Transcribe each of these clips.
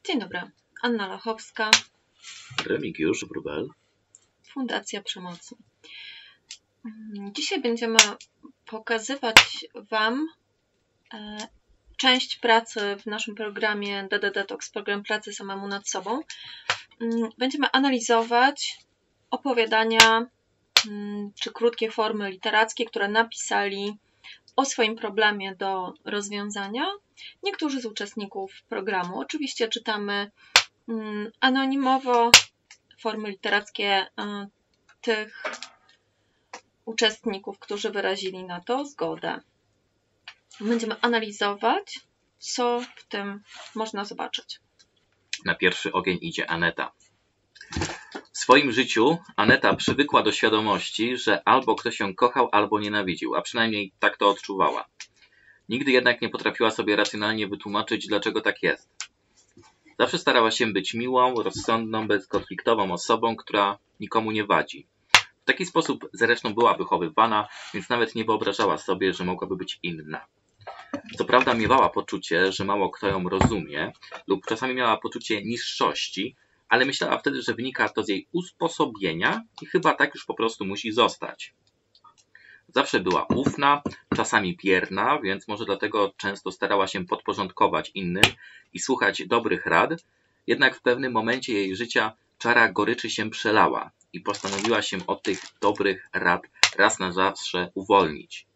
Dzień dobry, Anna Lachowska, Remigiusz Wróbel, Fundacja Przemocy. Dzisiaj będziemy pokazywać Wam część pracy w naszym programie DD Detox, program pracy samemu nad sobą. Będziemy analizować opowiadania czy krótkie formy literackie, które napisali o swoim problemie do rozwiązania niektórzy z uczestników programu. Oczywiście czytamy anonimowo formy literackie tych uczestników, którzy wyrazili na to zgodę. Będziemy analizować, co w tym można zobaczyć. Na pierwszy ogień idzie Aneta. W swoim życiu Aneta przywykła do świadomości, że albo ktoś ją kochał, albo nienawidził, a przynajmniej tak to odczuwała. Nigdy jednak nie potrafiła sobie racjonalnie wytłumaczyć, dlaczego tak jest. Zawsze starała się być miłą, rozsądną, bezkonfliktową osobą, która nikomu nie wadzi. W taki sposób zresztą była wychowywana, więc nawet nie wyobrażała sobie, że mogłaby być inna. Co prawda miewała poczucie, że mało kto ją rozumie, lub czasami miała poczucie niższości, ale myślała wtedy, że wynika to z jej usposobienia i chyba tak już po prostu musi zostać. Zawsze była ufna, czasami bierna, więc może dlatego często starała się podporządkować innym i słuchać dobrych rad, jednak w pewnym momencie jej życia czara goryczy się przelała i postanowiła się od tych dobrych rad raz na zawsze uwolnić.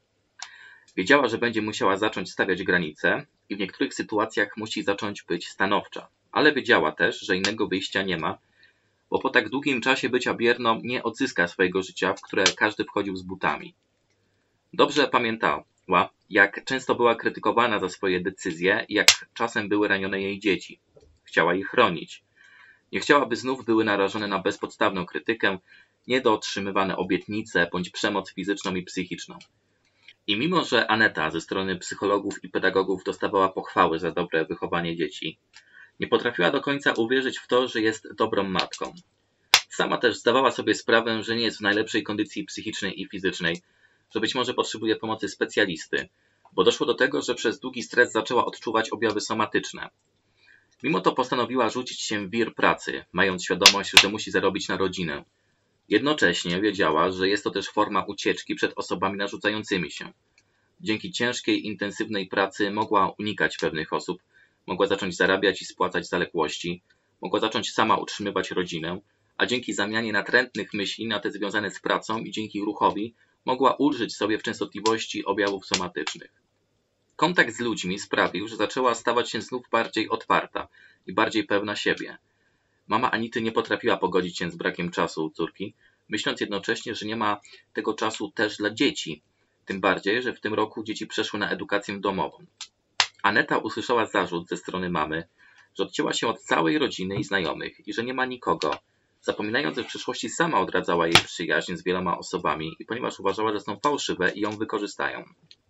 Wiedziała, że będzie musiała zacząć stawiać granice i w niektórych sytuacjach musi zacząć być stanowcza, ale wiedziała też, że innego wyjścia nie ma, bo po tak długim czasie bycia bierną nie odzyska swojego życia, w które każdy wchodził z butami. Dobrze pamiętała, jak często była krytykowana za swoje decyzje i jak czasem były ranione jej dzieci. Chciała ich chronić. Nie chciała, by znów były narażone na bezpodstawną krytykę, niedotrzymywane obietnice bądź przemoc fizyczną i psychiczną. I mimo, że Aneta ze strony psychologów i pedagogów dostawała pochwały za dobre wychowanie dzieci, nie potrafiła do końca uwierzyć w to, że jest dobrą matką. Sama też zdawała sobie sprawę, że nie jest w najlepszej kondycji psychicznej i fizycznej, że być może potrzebuje pomocy specjalisty, bo doszło do tego, że przez długi stres zaczęła odczuwać objawy somatyczne. Mimo to postanowiła rzucić się w wir pracy, mając świadomość, że musi zarobić na rodzinę. Jednocześnie wiedziała, że jest to też forma ucieczki przed osobami narzucającymi się. Dzięki ciężkiej, intensywnej pracy mogła unikać pewnych osób, mogła zacząć zarabiać i spłacać zaległości, mogła zacząć sama utrzymywać rodzinę, a dzięki zamianie natrętnych myśli na te związane z pracą i dzięki ruchowi mogła ulżyć sobie w częstotliwości objawów somatycznych. Kontakt z ludźmi sprawił, że zaczęła stawać się znów bardziej otwarta i bardziej pewna siebie. Mama Anity nie potrafiła pogodzić się z brakiem czasu u córki, myśląc jednocześnie, że nie ma tego czasu też dla dzieci, tym bardziej, że w tym roku dzieci przeszły na edukację domową. Aneta usłyszała zarzut ze strony mamy, że odcięła się od całej rodziny i znajomych i że nie ma nikogo, zapominając, że w przyszłości sama odradzała jej przyjaźń z wieloma osobami i ponieważ uważała, że są fałszywe i ją wykorzystają.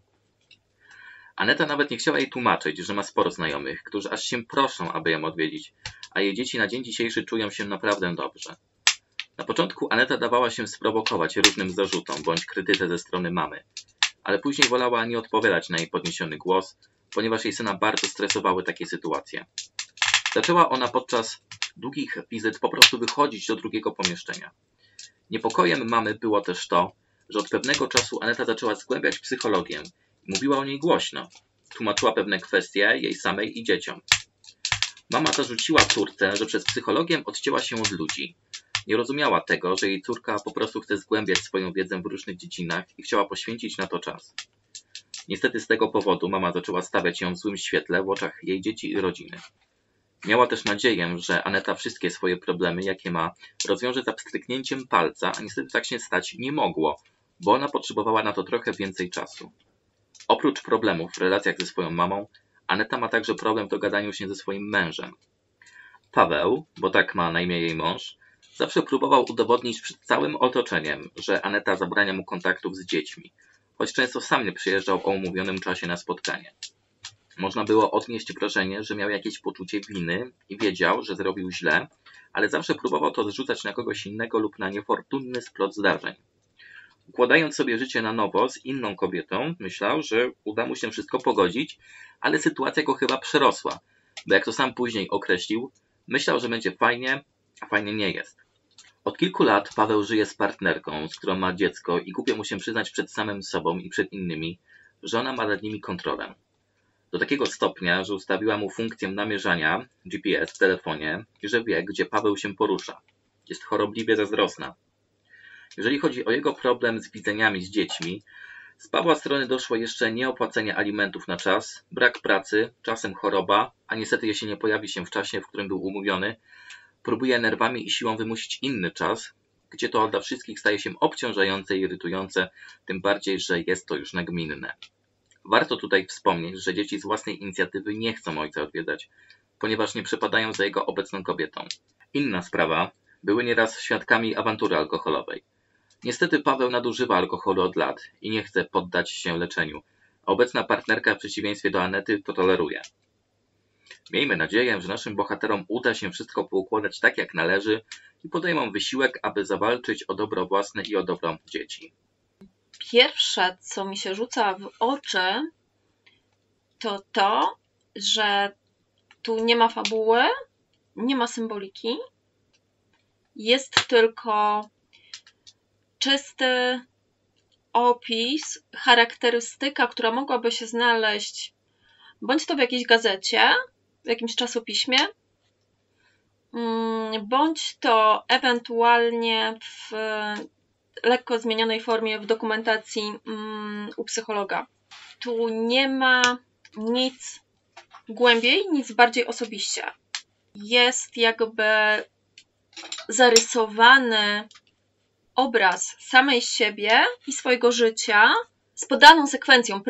Aneta nawet nie chciała jej tłumaczyć, że ma sporo znajomych, którzy aż się proszą, aby ją odwiedzić, a jej dzieci na dzień dzisiejszy czują się naprawdę dobrze. Na początku Aneta dawała się sprowokować różnym zarzutom bądź krytyce ze strony mamy, ale później wolała nie odpowiadać na jej podniesiony głos, ponieważ jej syna bardzo stresowały takie sytuacje. Zaczęła ona podczas długich wizyt po prostu wychodzić do drugiego pomieszczenia. Niepokojem mamy było też to, że od pewnego czasu Aneta zaczęła zgłębiać psychologię i mówiła o niej głośno. Tłumaczyła pewne kwestie jej samej i dzieciom. Mama zarzuciła córce, że przez psychologię odcięła się od ludzi. Nie rozumiała tego, że jej córka po prostu chce zgłębiać swoją wiedzę w różnych dziedzinach i chciała poświęcić na to czas. Niestety z tego powodu mama zaczęła stawiać ją w złym świetle w oczach jej dzieci i rodziny. Miała też nadzieję, że Aneta wszystkie swoje problemy, jakie ma, rozwiąże za pstryknięciem palca, a niestety tak się stać nie mogło, bo ona potrzebowała na to trochę więcej czasu. Oprócz problemów w relacjach ze swoją mamą, Aneta ma także problem w dogadaniu się ze swoim mężem. Paweł, bo tak ma na imię jej mąż, zawsze próbował udowodnić przed całym otoczeniem, że Aneta zabrania mu kontaktów z dziećmi, choć często sam nie przyjeżdżał o umówionym czasie na spotkanie. Można było odnieść wrażenie, że miał jakieś poczucie winy i wiedział, że zrobił źle, ale zawsze próbował to zrzucać na kogoś innego lub na niefortunny splot zdarzeń. Układając sobie życie na nowo z inną kobietą, myślał, że uda mu się wszystko pogodzić, ale sytuacja go chyba przerosła, bo jak to sam później określił, myślał, że będzie fajnie, a fajnie nie jest. Od kilku lat Paweł żyje z partnerką, z którą ma dziecko i głupio mu się przyznać przed samym sobą i przed innymi, że ona ma nad nimi kontrolę. Do takiego stopnia, że ustawiła mu funkcję namierzania GPS w telefonie i że wie, gdzie Paweł się porusza. Jest chorobliwie zazdrosna. Jeżeli chodzi o jego problem z widzeniami z dziećmi, z Pawła strony doszło jeszcze nieopłacenie alimentów na czas, brak pracy, czasem choroba, a niestety jeśli nie pojawi się w czasie, w którym był umówiony, próbuje nerwami i siłą wymusić inny czas, gdzie to dla wszystkich staje się obciążające i irytujące, tym bardziej, że jest to już nagminne. Warto tutaj wspomnieć, że dzieci z własnej inicjatywy nie chcą ojca odwiedzać, ponieważ nie przepadają za jego obecną kobietą. Inna sprawa, były nieraz świadkami awantury alkoholowej. Niestety Paweł nadużywa alkoholu od lat i nie chce poddać się leczeniu, a obecna partnerka w przeciwieństwie do Anety to toleruje. Miejmy nadzieję, że naszym bohaterom uda się wszystko poukładać tak jak należy i podejmą wysiłek, aby zawalczyć o dobro własne i o dobro dzieci. Pierwsze, co mi się rzuca w oczy, to to, że tu nie ma fabuły, nie ma symboliki, jest tylko czysty opis, charakterystyka, która mogłaby się znaleźć bądź to w jakiejś gazecie, w jakimś czasopiśmie, bądź to ewentualnie w lekko zmienionej formie w dokumentacji u psychologa. Tu nie ma nic głębiej, nic bardziej osobiście. Jest jakby zarysowany obraz samej siebie i swojego życia z podaną sekwencją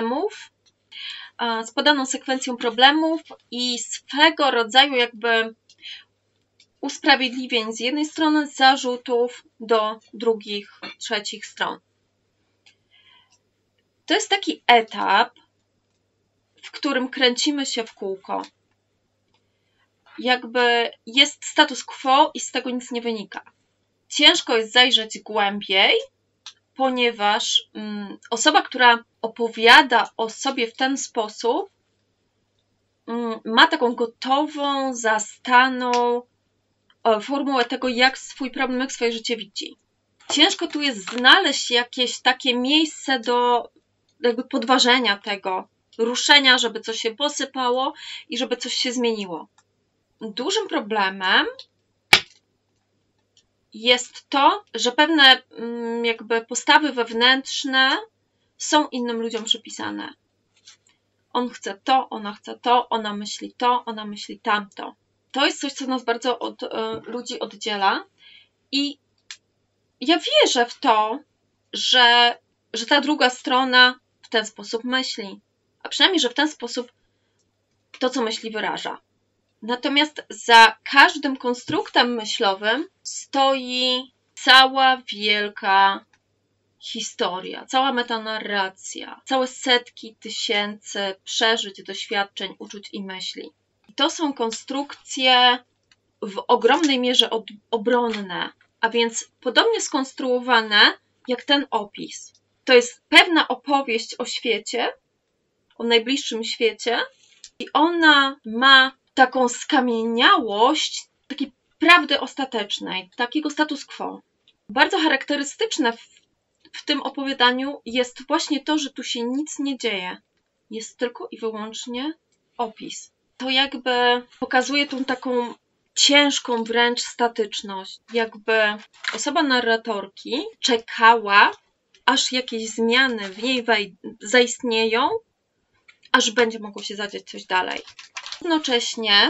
problemów i swego rodzaju jakby usprawiedliwień z jednej strony, zarzutów do drugich, trzecich stron. To jest taki etap, w którym kręcimy się w kółko. Jakby jest status quo i z tego nic nie wynika. Ciężko jest zajrzeć głębiej, ponieważ osoba, która opowiada o sobie w ten sposób, ma taką gotową, zastaną formułę tego, jak swój problem, jak swoje życie widzi. Ciężko tu jest znaleźć jakieś takie miejsce do jakby podważenia tego, ruszenia, żeby coś się posypało i żeby coś się zmieniło. Dużym problemem jest to, że pewne jakby postawy wewnętrzne są innym ludziom przypisane. On chce to, ona myśli to, ona myśli tamto. To jest coś, co nas bardzo od ludzi oddziela i ja wierzę w to, że ta druga strona w ten sposób myśli, a przynajmniej, że w ten sposób to, co myśli, wyraża. Natomiast za każdym konstruktem myślowym stoi cała wielka historia, cała metanarracja, całe setki tysięcy przeżyć, doświadczeń, uczuć i myśli. I to są konstrukcje w ogromnej mierze obronne, a więc podobnie skonstruowane jak ten opis. To jest pewna opowieść o świecie, o najbliższym świecie i ona ma taką skamieniałość takiej prawdy ostatecznej, takiego status quo. Bardzo charakterystyczne w tym opowiadaniu jest właśnie to, że tu się nic nie dzieje. Jest tylko i wyłącznie opis. To jakby pokazuje tą taką ciężką wręcz statyczność. Jakby osoba narratorki czekała, aż jakieś zmiany w niej zaistnieją, aż będzie mogło się zadziać coś dalej. Jednocześnie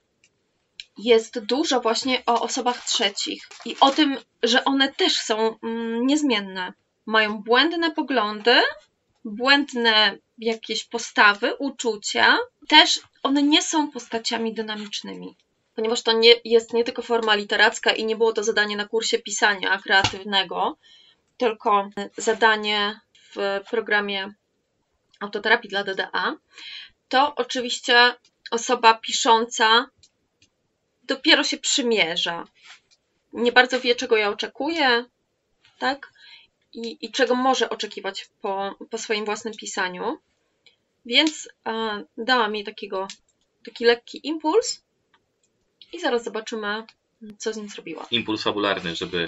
jest dużo właśnie o osobach trzecich i o tym, że one też są niezmienne. Mają błędne poglądy, błędne jakieś postawy, uczucia. Też one nie są postaciami dynamicznymi, ponieważ to jest nie tylko forma literacka i nie było to zadanie na kursie pisania kreatywnego, tylko zadanie w programie autoterapii dla DDA. To oczywiście osoba pisząca dopiero się przymierza. Nie bardzo wie, czego ja oczekuję, tak? I czego może oczekiwać po swoim własnym pisaniu. Więc dałam jej takiego taki lekki impuls i zaraz zobaczymy, co z nim zrobiła. Impuls fabularny, żeby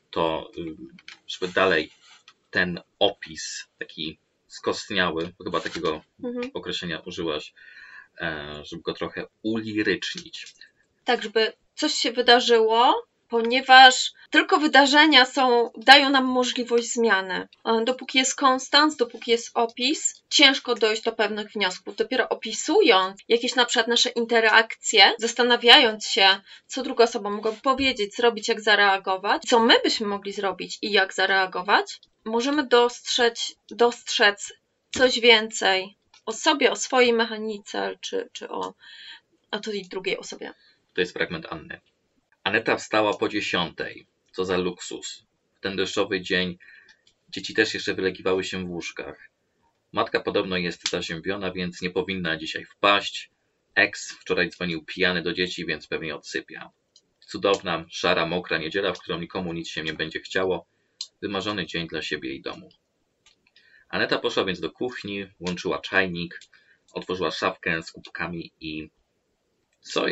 dalej ten opis taki skostniały, bo chyba takiego określenia użyłaś, żeby go trochę ulirycznić. Tak, żeby coś się wydarzyło, ponieważ tylko wydarzenia dają nam możliwość zmiany. Dopóki jest konstans, dopóki jest opis, ciężko dojść do pewnych wniosków. Dopiero opisując jakieś na przykład nasze interakcje, zastanawiając się, co druga osoba mogła powiedzieć, zrobić, jak zareagować, co my byśmy mogli zrobić i jak zareagować, możemy dostrzec coś więcej o sobie, o swojej mechanice, czy o tej drugiej osobie. To jest fragment Anny. Aneta wstała po 10:00. Co za luksus. W ten deszczowy dzień dzieci też jeszcze wylegiwały się w łóżkach. Matka podobno jest zaziębiona, więc nie powinna dzisiaj wpaść. Ex wczoraj dzwonił pijany do dzieci, więc pewnie odsypia. Cudowna, szara, mokra niedziela, w którą nikomu nic się nie będzie chciało. Wymarzony dzień dla siebie i domu. Aneta poszła więc do kuchni, włączyła czajnik, otworzyła szafkę z kubkami i... Co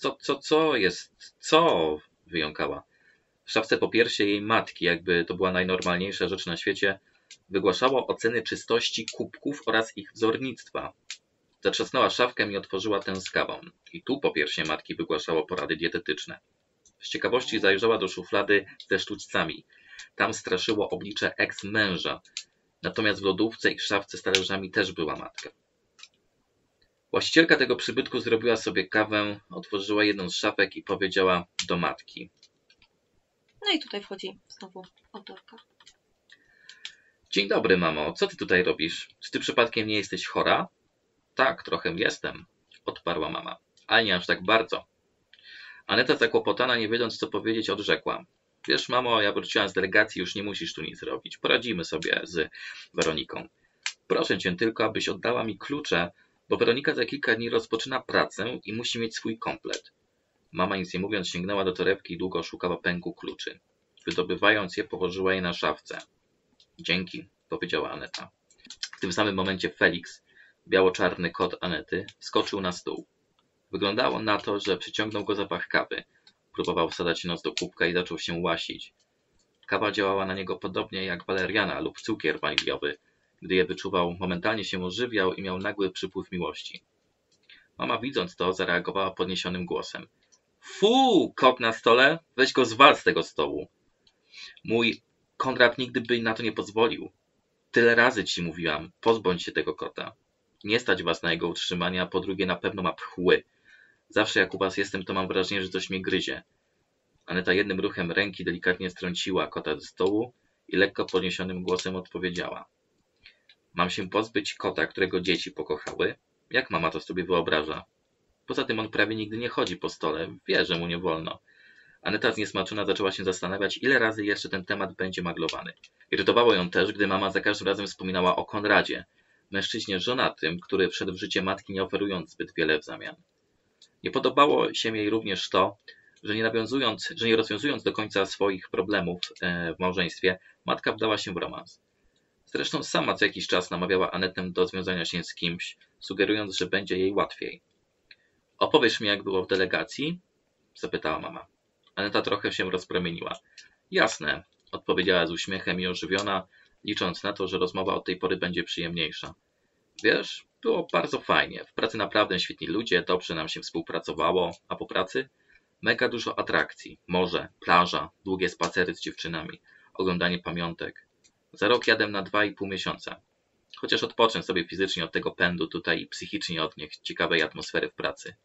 jest? Wyjąkała. W szafce po piersie jej matki, jakby to była najnormalniejsza rzecz na świecie, wygłaszała oceny czystości kubków oraz ich wzornictwa. Zatrzasnęła szafkę i otworzyła tę z kawą. I tu po piersie matki wygłaszało porady dietetyczne. Z ciekawości zajrzała do szuflady ze sztućcami. Tam straszyło oblicze ex-męża. Natomiast w lodówce i w szafce z talerzami też była matka. Właścicielka tego przybytku zrobiła sobie kawę, otworzyła jedną z szafek i powiedziała do matki. No i tutaj wchodzi znowu autorka. Dzień dobry, mamo. Co ty tutaj robisz? Czy ty przypadkiem nie jesteś chora? Tak, trochę jestem, odparła mama. Ale nie aż tak bardzo. Aneta zakłopotana, nie wiedząc co powiedzieć, odrzekła. Wiesz, mamo, ja wróciłam z delegacji, już nie musisz tu nic robić. Poradzimy sobie z Weroniką. Proszę cię tylko, abyś oddała mi klucze, bo Weronika za kilka dni rozpoczyna pracę i musi mieć swój komplet. Mama nic nie mówiąc sięgnęła do torebki i długo szukała pęku kluczy. Wydobywając je, położyła je na szafce. Dzięki, powiedziała Aneta. W tym samym momencie Felix, biało-czarny kot Anety, wskoczył na stół. Wyglądało na to, że przyciągnął go zapach kawy. Próbował wsadzać nos do kubka i zaczął się łasić. Kawa działała na niego podobnie jak waleriana lub cukier waniliowy. Gdy je wyczuwał, momentalnie się ożywiał i miał nagły przypływ miłości. Mama, widząc to, zareagowała podniesionym głosem. Fu, kot na stole? Weź go zwal z tego stołu. Mój Konrad nigdy by na to nie pozwolił. Tyle razy ci mówiłam, pozbądź się tego kota. Nie stać was na jego utrzymanie, a po drugie na pewno ma pchły. Zawsze jak u was jestem, to mam wrażenie, że coś mnie gryzie. Aneta jednym ruchem ręki delikatnie strąciła kota ze stołu i lekko podniesionym głosem odpowiedziała. Mam się pozbyć kota, którego dzieci pokochały? Jak mama to sobie wyobraża? Poza tym on prawie nigdy nie chodzi po stole, wie, że mu nie wolno. Aneta zniesmaczona zaczęła się zastanawiać, ile razy jeszcze ten temat będzie maglowany. Irytowało ją też, gdy mama za każdym razem wspominała o Konradzie, mężczyźnie żonatym, który wszedł w życie matki, nie oferując zbyt wiele w zamian. Nie podobało się jej również to, że nie rozwiązując do końca swoich problemów w małżeństwie, matka wdała się w romans. Zresztą sama co jakiś czas namawiała Anetę do związania się z kimś, sugerując, że będzie jej łatwiej. Opowiesz mi, jak było w delegacji? Zapytała mama. Aneta trochę się rozpromieniła. Jasne, odpowiedziała z uśmiechem i ożywiona, licząc na to, że rozmowa od tej pory będzie przyjemniejsza. Wiesz, było bardzo fajnie. W pracy naprawdę świetni ludzie, dobrze nam się współpracowało, a po pracy? Mega dużo atrakcji. Morze, plaża, długie spacery z dziewczynami, oglądanie pamiątek. Za rok jadę na 2,5 miesiąca. Chociaż odpocznę sobie fizycznie od tego pędu tutaj i psychicznie od ciekawej atmosfery w pracy.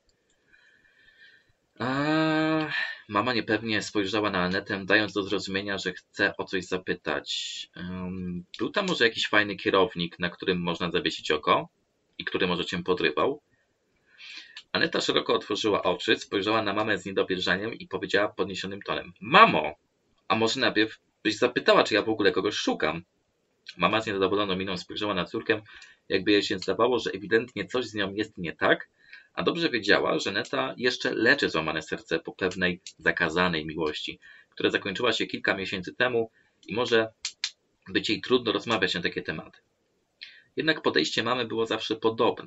Mama niepewnie spojrzała na Anetę, dając do zrozumienia, że chce o coś zapytać. Był tam może jakiś fajny kierownik, na którym można zawiesić oko i który może cię podrywał? Aneta szeroko otworzyła oczy, spojrzała na mamę z niedowierzaniem i powiedziała podniesionym tonem. Mamo, a może najpierw byś zapytała, czy ja w ogóle kogoś szukam? Mama z niezadowoloną miną spojrzała na córkę, jakby jej się zdawało, że ewidentnie coś z nią jest nie tak, a dobrze wiedziała, że Neta jeszcze leczy złamane serce po pewnej zakazanej miłości, która zakończyła się kilka miesięcy temu i może być jej trudno rozmawiać na takie tematy. Jednak podejście mamy było zawsze podobne.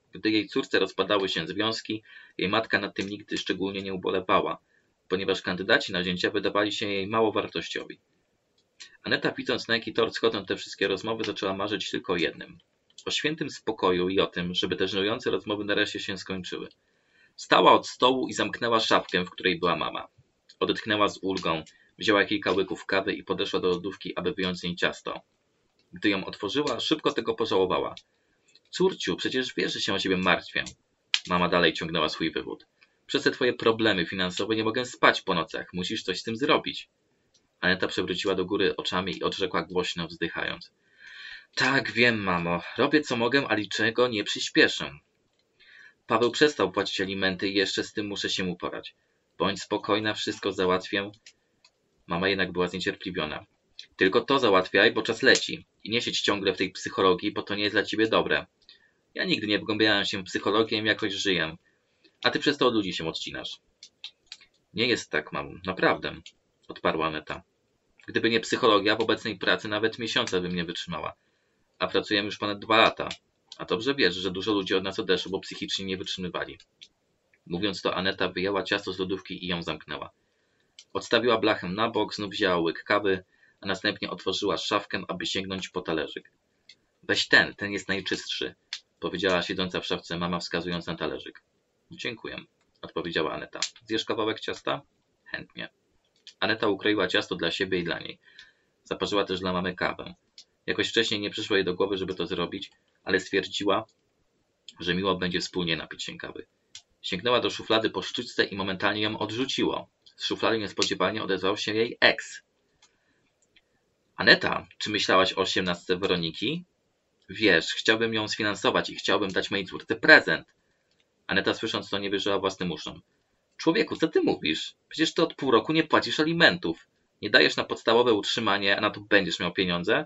Gdy jej córce rozpadały się związki, jej matka nad tym nigdy szczególnie nie ubolewała, ponieważ kandydaci na zięcia wydawali się jej mało wartościowi. Aneta, widząc, na jaki tor schodzą te wszystkie rozmowy, zaczęła marzyć tylko o jednym. O świętym spokoju i o tym, żeby te żenujące rozmowy nareszcie się skończyły. Wstała od stołu i zamknęła szafkę, w której była mama. Odetchnęła z ulgą, wzięła kilka łyków kawy i podeszła do lodówki, aby wyjąć z niej ciasto. Gdy ją otworzyła, szybko tego pożałowała. Córciu, przecież wiesz, że się o ciebie martwię. Mama dalej ciągnęła swój wywód. Przez te twoje problemy finansowe nie mogę spać po nocach. Musisz coś z tym zrobić. Aneta przewróciła do góry oczami i odrzekła głośno, wzdychając. Tak, wiem, mamo. Robię co mogę, ale niczego nie przyspieszę. Paweł przestał płacić alimenty i jeszcze z tym muszę się uporać. Bądź spokojna, wszystko załatwię. Mama jednak była zniecierpliwiona. Tylko to załatwiaj, bo czas leci. I nie siedź ciągle w tej psychologii, bo to nie jest dla ciebie dobre. Ja nigdy nie wgłębiałem się w psychologię, jakoś żyję. A ty przez to od ludzi się odcinasz. Nie jest tak, mamo. Naprawdę, odparła Aneta. Gdyby nie psychologia, w obecnej pracy nawet miesiąca bym nie wytrzymała. A pracujemy już ponad 2 lata. A dobrze wiesz, że dużo ludzi od nas odeszło, bo psychicznie nie wytrzymywali. Mówiąc to, Aneta wyjęła ciasto z lodówki i ją zamknęła. Odstawiła blachę na bok, znów wzięła łyk kawy, a następnie otworzyła szafkę, aby sięgnąć po talerzyk. Weź ten jest najczystszy, powiedziała siedząca w szafce mama, wskazując na talerzyk. Dziękuję, odpowiedziała Aneta. Zjesz kawałek ciasta? Chętnie. Aneta ukroiła ciasto dla siebie i dla niej. Zaparzyła też dla mamy kawę. Jakoś wcześniej nie przyszło jej do głowy, żeby to zrobić, ale stwierdziła, że miło będzie wspólnie napić się kawy. Sięgnęła do szuflady po sztućce i momentalnie ją odrzuciło. Z szuflady niespodziewanie odezwał się jej ex. Aneta, czy myślałaś o 18 Weroniki? Wiesz, chciałbym ją sfinansować i chciałbym dać mojej córce prezent. Aneta, słysząc to, nie wierzyła własnym uszom. Człowieku, co ty mówisz? Przecież ty od pół roku nie płacisz alimentów. Nie dajesz na podstawowe utrzymanie, a na to będziesz miał pieniądze?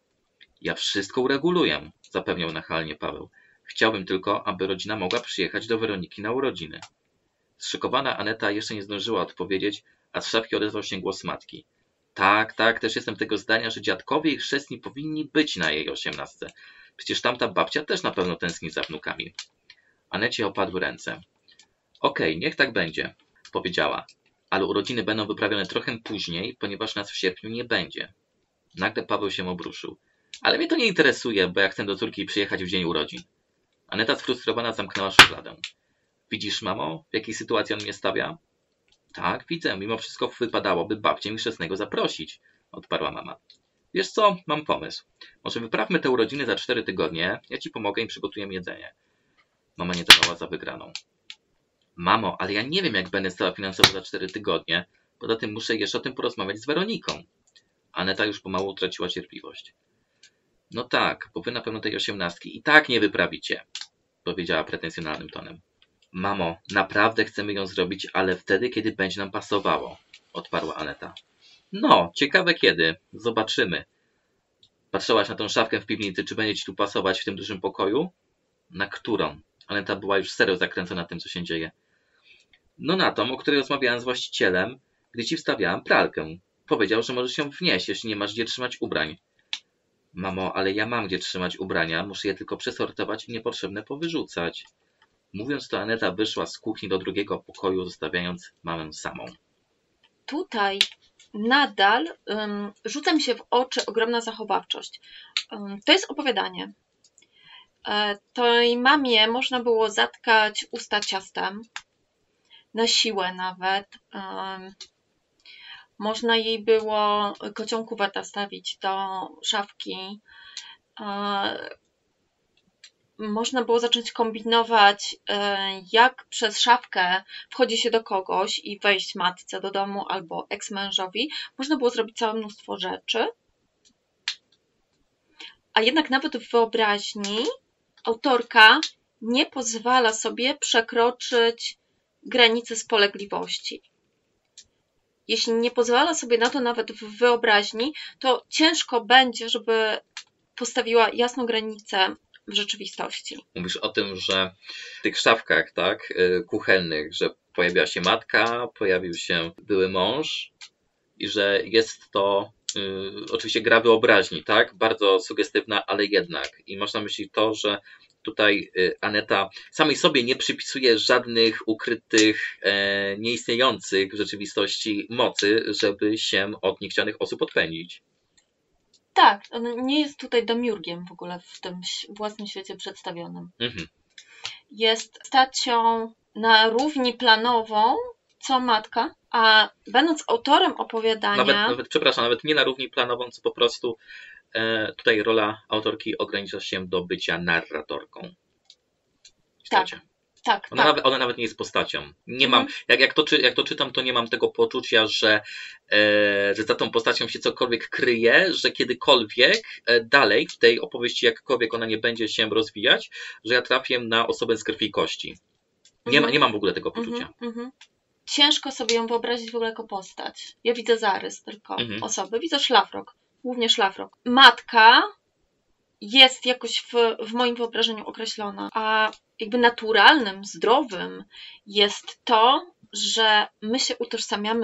Ja wszystko ureguluję, zapewniał nachalnie Paweł. Chciałbym tylko, aby rodzina mogła przyjechać do Weroniki na urodziny. Zszokowana Aneta jeszcze nie zdążyła odpowiedzieć, a z szafki odezwał się głos matki. Tak, też jestem tego zdania, że dziadkowie i chrzestni powinni być na jej 18. Przecież tamta babcia też na pewno tęskni za wnukami. Anecie opadły ręce. Okej, niech tak będzie, powiedziała, ale urodziny będą wyprawione trochę później, ponieważ nas w sierpniu nie będzie. Nagle Paweł się obruszył. Ale mnie to nie interesuje, bo ja chcę do córki przyjechać w dzień urodzin. Aneta sfrustrowana zamknęła szufladę. Widzisz, mamo, w jakiej sytuacji on mnie stawia? Tak, widzę, mimo wszystko wypadałoby babcię i chrzestnego zaprosić, odparła mama. Wiesz co, mam pomysł. Może wyprawmy te urodziny za 4 tygodnie, ja ci pomogę i przygotuję jedzenie. Mama nie dawała za wygraną. Mamo, ale ja nie wiem, jak będę stała finansowo za 4 tygodnie. Poza tym muszę jeszcze o tym porozmawiać z Weroniką. Aneta już pomału utraciła cierpliwość. No tak, bo wy na pewno tej 18 i tak nie wyprawicie, powiedziała pretensjonalnym tonem. Mamo, naprawdę chcemy ją zrobić, ale wtedy, kiedy będzie nam pasowało, odparła Aneta. No, ciekawe kiedy. Zobaczymy. Patrzyłaś na tą szafkę w piwnicy, czy będzie ci tu pasować w tym dużym pokoju? Na którą? Aneta była już serio zakręcona tym, co się dzieje. No na tą, o której rozmawiałem z właścicielem, gdy ci wstawiałam pralkę. Powiedział, że możesz ją wnieść, jeśli nie masz gdzie trzymać ubrań. Mamo, ale ja mam gdzie trzymać ubrania, muszę je tylko przesortować i niepotrzebne powyrzucać. Mówiąc to, Aneta wyszła z kuchni do drugiego pokoju, zostawiając mamę samą. Tutaj nadal rzuca mi się w oczy ogromna zachowawczość. To jest opowiadanie. Tej mamie można było zatkać usta ciastem, na siłę nawet. Można jej było kocią kuwetę stawić do szafki. Można było zacząć kombinować, jak przez szafkę wchodzi się do kogoś i wejść matce do domu albo eks-mężowi. Można było zrobić całe mnóstwo rzeczy. A jednak nawet w wyobraźni autorka nie pozwala sobie przekroczyć granicy spolegliwości. Jeśli nie pozwala sobie na to nawet w wyobraźni, to ciężko będzie, żeby postawiła jasną granicę w rzeczywistości. Mówisz o tym, że w tych szafkach, tak, kuchennych, że pojawiła się matka, pojawił się były mąż i że jest to oczywiście gra wyobraźni, tak, bardzo sugestywna, ale jednak. I masz na myśli to, że Tutaj Aneta samej sobie nie przypisuje żadnych ukrytych, nieistniejących w rzeczywistości mocy, żeby się od niechcianych osób odpędzić. Tak, on nie jest tutaj demiurgiem w ogóle w tym własnym świecie przedstawionym. Jest postacią na równi planową, co matka, a będąc autorem opowiadania... Nawet nie na równi planową, co po prostu tutaj rola autorki ogranicza się do bycia narratorką. Tak. Ona nawet nie jest postacią. Nie mam, jak to czytam, to nie mam tego poczucia, że za tą postacią się cokolwiek kryje, że kiedykolwiek dalej w tej opowieści, jakkolwiek ona nie będzie się rozwijać, że ja trafię na osobę z krwi i kości. Nie mam w ogóle tego poczucia. Ciężko sobie ją wyobrazić w ogóle jako postać. Ja widzę zarys tylko osoby. Widzę szlafrok. Głównie szlafrok. Matka jest jakoś w moim wyobrażeniu określona, a jakby naturalnym, zdrowym jest to, że my się utożsamiamy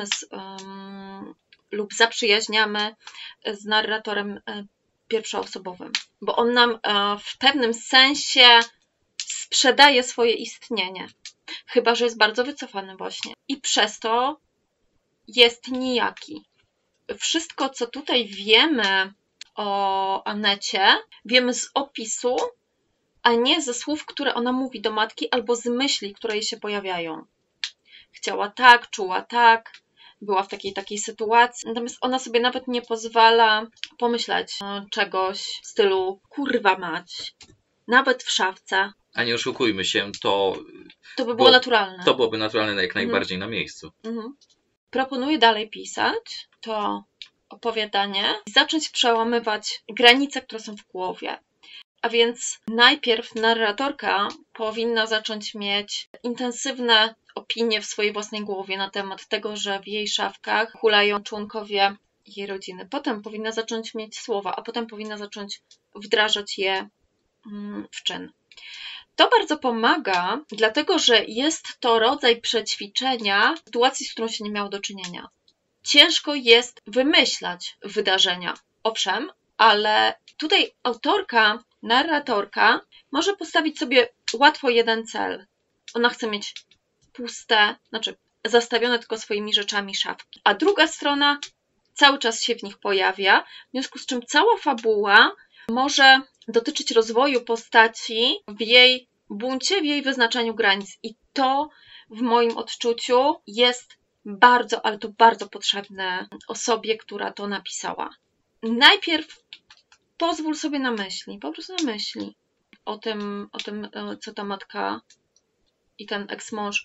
lub zaprzyjaźniamy z narratorem pierwszoosobowym, bo on nam w pewnym sensie sprzedaje swoje istnienie, chyba że jest bardzo wycofany właśnie i przez to jest nijaki. Wszystko, co tutaj wiemy o Anecie, wiemy z opisu, a nie ze słów, które ona mówi do matki, albo z myśli, które jej się pojawiają. Chciała tak, czuła tak, była w takiej sytuacji, natomiast ona sobie nawet nie pozwala pomyśleć czegoś w stylu kurwa mać, nawet w szafce. A nie oszukujmy się, to by było naturalne. To byłoby naturalne jak najbardziej na miejscu. Proponuję dalej pisać to opowiadanie i zacząć przełamywać granice, które są w głowie. A więc najpierw narratorka powinna zacząć mieć intensywne opinie w swojej własnej głowie na temat tego, że w jej szafkach hulają członkowie jej rodziny. Potem powinna zacząć mieć słowa, a potem powinna zacząć wdrażać je w czyn. To bardzo pomaga, dlatego że jest to rodzaj przećwiczenia sytuacji, z którą się nie miało do czynienia. Ciężko jest wymyślać wydarzenia, owszem, ale tutaj autorka, narratorka może postawić sobie łatwo jeden cel. Ona chce mieć puste, zastawione tylko swoimi rzeczami szafki, a druga strona cały czas się w nich pojawia, w związku z czym cała fabuła może dotyczyć rozwoju postaci w jej buncie, w jej wyznaczaniu granic. I to w moim odczuciu jest bardzo, ale to bardzo potrzebne osobie, która to napisała. Najpierw pozwól sobie na myśli, po prostu na myśli o tym, co ta matka i ten ex-mąż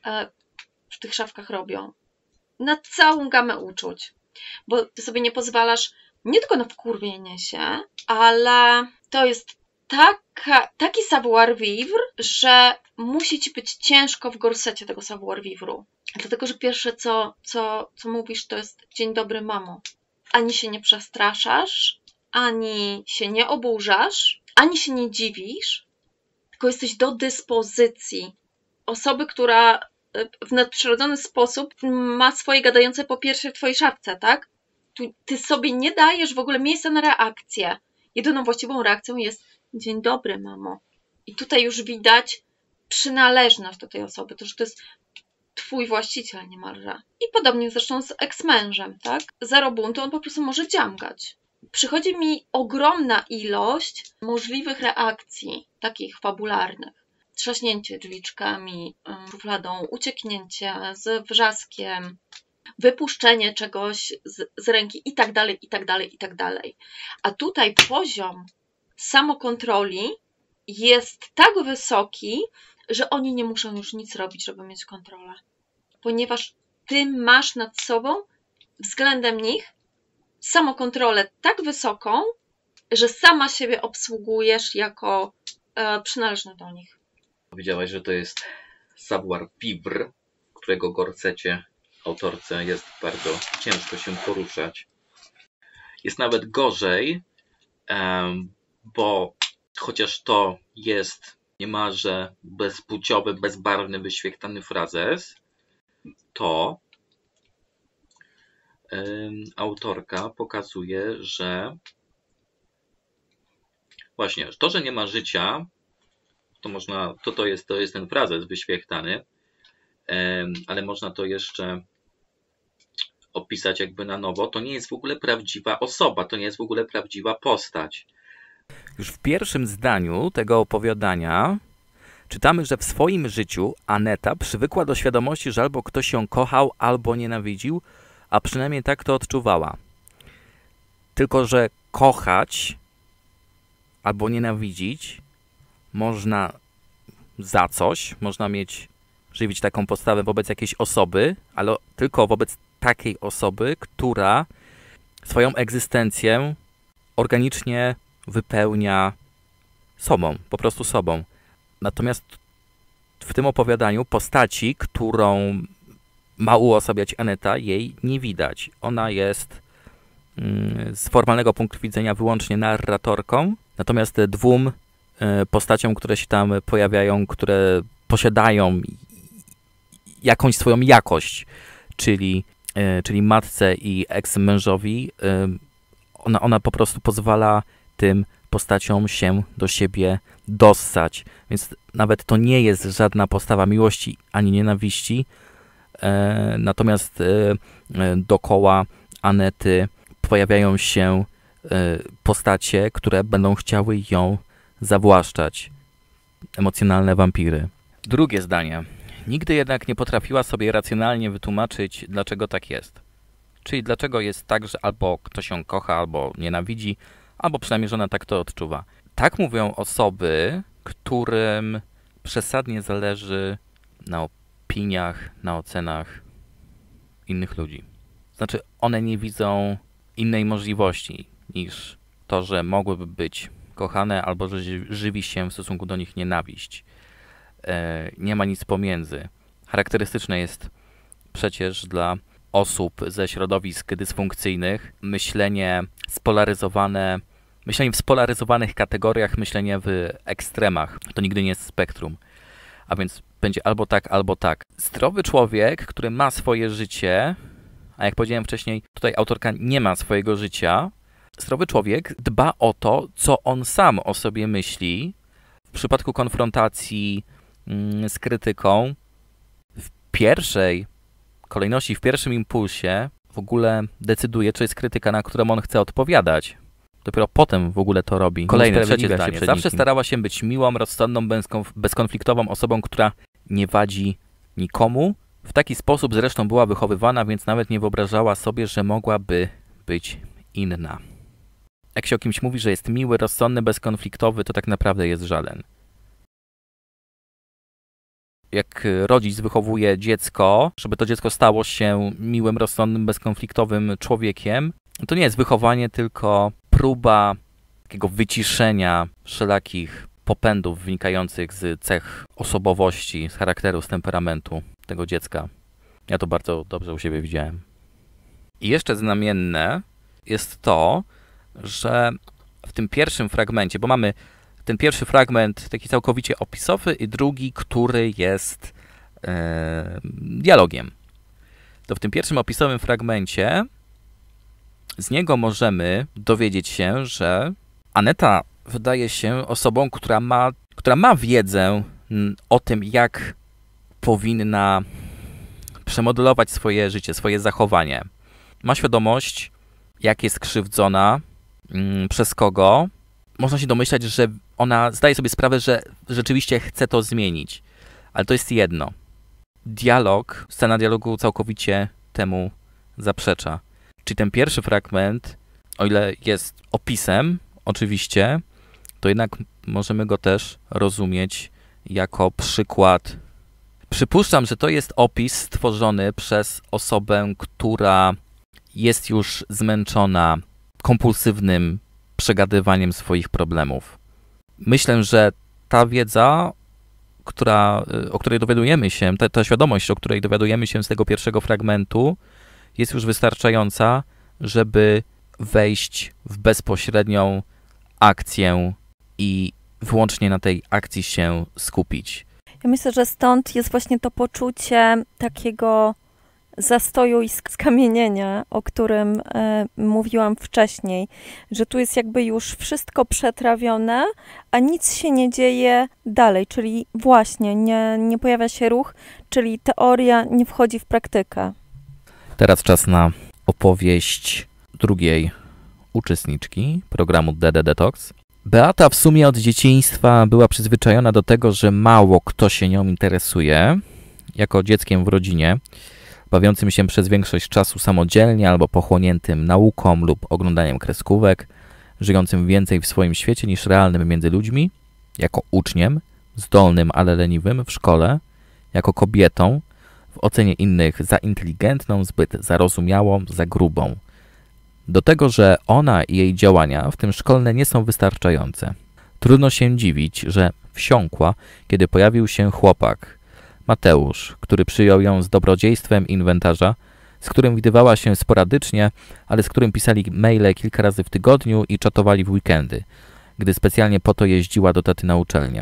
w tych szafkach robią. Na całą gamę uczuć. Bo ty sobie nie pozwalasz nie tylko na wkurwienie się, ale to jest taki savoir-vivre, że musi ci być ciężko w gorsecie tego savoir-vivre'u. Dlatego, że pierwsze co mówisz, to jest dzień dobry, mamo. Ani się nie przestraszasz, ani się nie oburzasz, ani się nie dziwisz, tylko jesteś do dyspozycji osoby, która w nadprzyrodzony sposób ma swoje gadające po pierwsze w twojej szafce, tak? Ty sobie nie dajesz w ogóle miejsca na reakcję. Jedyną właściwą reakcją jest dzień dobry, mamo. I tutaj już widać przynależność do tej osoby, to, że to jest twój właściciel niemalże. I podobnie zresztą z ex-mężem, tak? Zero buntu, on po prostu może dziamgać. Przychodzi mi ogromna ilość możliwych reakcji, takich fabularnych. Trzaśnięcie drzwiczkami, szufladą, ucieknięcie z wrzaskiem, wypuszczenie czegoś z ręki i tak dalej, i tak dalej, i tak dalej. A tutaj poziom samokontroli jest tak wysoki, że oni nie muszą już nic robić, żeby mieć kontrolę. Ponieważ ty masz nad sobą względem nich samokontrolę tak wysoką, że sama siebie obsługujesz jako przynależny do nich. Powiedziałaś, że to jest savoir-vivre, którego gorsecie autorce jest bardzo ciężko się poruszać. Jest nawet gorzej, bo chociaż to jest niemalże bezpłciowy, bezbarwny, wyświechtany frazes, to autorka pokazuje, że właśnie to, że nie ma życia, To jest ten frazes wyświechtany, ale można to jeszcze opisać jakby na nowo. To nie jest w ogóle prawdziwa osoba, to nie jest w ogóle prawdziwa postać. Już w pierwszym zdaniu tego opowiadania czytamy, że w swoim życiu Aneta przywykła do świadomości, że albo ktoś ją kochał, albo nienawidził, a przynajmniej tak to odczuwała. Tylko że kochać albo nienawidzić można za coś, można żywić taką postawę wobec jakiejś osoby, ale tylko wobec takiej osoby, która swoją egzystencję organicznie wypełnia sobą, po prostu sobą. Natomiast w tym opowiadaniu postaci, którą ma uosabiać Aneta, jej nie widać. Ona jest z formalnego punktu widzenia wyłącznie narratorką, natomiast dwóm postaciom, które się tam pojawiają, które posiadają jakąś swoją jakość, czyli matce i eks-mężowi, ona po prostu pozwala tym postaciom się do siebie dossać. Więc nawet to nie jest żadna postawa miłości ani nienawiści, natomiast dookoła Anety pojawiają się postacie, które będą chciały ją zawłaszczać. Emocjonalne wampiry. Drugie zdanie. Nigdy jednak nie potrafiła sobie racjonalnie wytłumaczyć, dlaczego tak jest. Czyli dlaczego jest tak, że albo ktoś ją kocha, albo nienawidzi, albo przynajmniej, że ona tak to odczuwa. Tak mówią osoby, którym przesadnie zależy na opiniach, na ocenach innych ludzi. Znaczy, one nie widzą innej możliwości niż to, że mogłyby być kochane, albo że żywi się w stosunku do nich nienawiść. Nie ma nic pomiędzy. Charakterystyczne jest przecież dla osób ze środowisk dysfunkcyjnych myślenie w spolaryzowanych kategoriach, myślenie w ekstremach. To nigdy nie jest spektrum. A więc będzie albo tak, albo tak. Zdrowy człowiek, który ma swoje życie, a jak powiedziałem wcześniej, tutaj autorka nie ma swojego życia, zdrowy człowiek dba o to, co on sam o sobie myśli. W przypadku konfrontacji z krytyką, w pierwszej kolejności, w pierwszym impulsie w ogóle decyduje, czy jest krytyka, na którą on chce odpowiadać. Dopiero potem w ogóle to robi. Kolejne, trzecie zdanie. Zawsze starała się być miłą, rozsądną, bezkonfliktową osobą, która nie wadzi nikomu. W taki sposób zresztą była wychowywana, więc nawet nie wyobrażała sobie, że mogłaby być inna. Jak się o kimś mówi, że jest miły, rozsądny, bezkonfliktowy, to tak naprawdę jest żaden. Jak rodzic wychowuje dziecko, żeby to dziecko stało się miłym, rozsądnym, bezkonfliktowym człowiekiem, to nie jest wychowanie, tylko próba takiego wyciszenia wszelakich popędów wynikających z cech osobowości, z charakteru, z temperamentu tego dziecka. Ja to bardzo dobrze u siebie widziałem. I jeszcze znamienne jest to, że w tym pierwszym fragmencie, bo mamy ten pierwszy fragment taki całkowicie opisowy i drugi, który jest dialogiem. To w tym pierwszym opisowym fragmencie z niego możemy dowiedzieć się, że Aneta wydaje się osobą, która ma wiedzę o tym, jak powinna przemodelować swoje życie, swoje zachowanie. Ma świadomość, jak jest krzywdzona, przez kogo. Można się domyślać, że ona zdaje sobie sprawę, że rzeczywiście chce to zmienić. Ale to jest jedno. Scena dialogu całkowicie temu zaprzecza. Czyli ten pierwszy fragment, o ile jest opisem, oczywiście, to jednak możemy go też rozumieć jako przykład. Przypuszczam, że to jest opis stworzony przez osobę, która jest już zmęczona kompulsywnym przegadywaniem swoich problemów. Myślę, że ta wiedza, o której dowiadujemy się, ta świadomość, o której dowiadujemy się z tego pierwszego fragmentu, jest już wystarczająca, żeby wejść w bezpośrednią akcję i wyłącznie na tej akcji się skupić. Ja myślę, że stąd jest właśnie to poczucie takiego zastoju i skamienienia, o którym mówiłam wcześniej, że tu jest jakby już wszystko przetrawione, a nic się nie dzieje dalej, czyli właśnie nie pojawia się ruch, czyli teoria nie wchodzi w praktykę. Teraz czas na opowieść drugiej uczestniczki programu DD Detox. Beata w sumie od dzieciństwa była przyzwyczajona do tego, że mało kto się nią interesuje. Jako dzieckiem w rodzinie, bawiącym się przez większość czasu samodzielnie albo pochłoniętym nauką lub oglądaniem kreskówek, żyjącym więcej w swoim świecie niż realnym między ludźmi, jako uczniem, zdolnym, ale leniwym w szkole, jako kobietą, w ocenie innych za inteligentną, zbyt zarozumiałą, za grubą. Do tego, że ona i jej działania, w tym szkolne, nie są wystarczające. Trudno się dziwić, że wsiąkła, kiedy pojawił się chłopak, Mateusz, który przyjął ją z dobrodziejstwem inwentarza, z którym widywała się sporadycznie, ale z którym pisali maile kilka razy w tygodniu i czatowali w weekendy, gdy specjalnie po to jeździła do taty na uczelnię.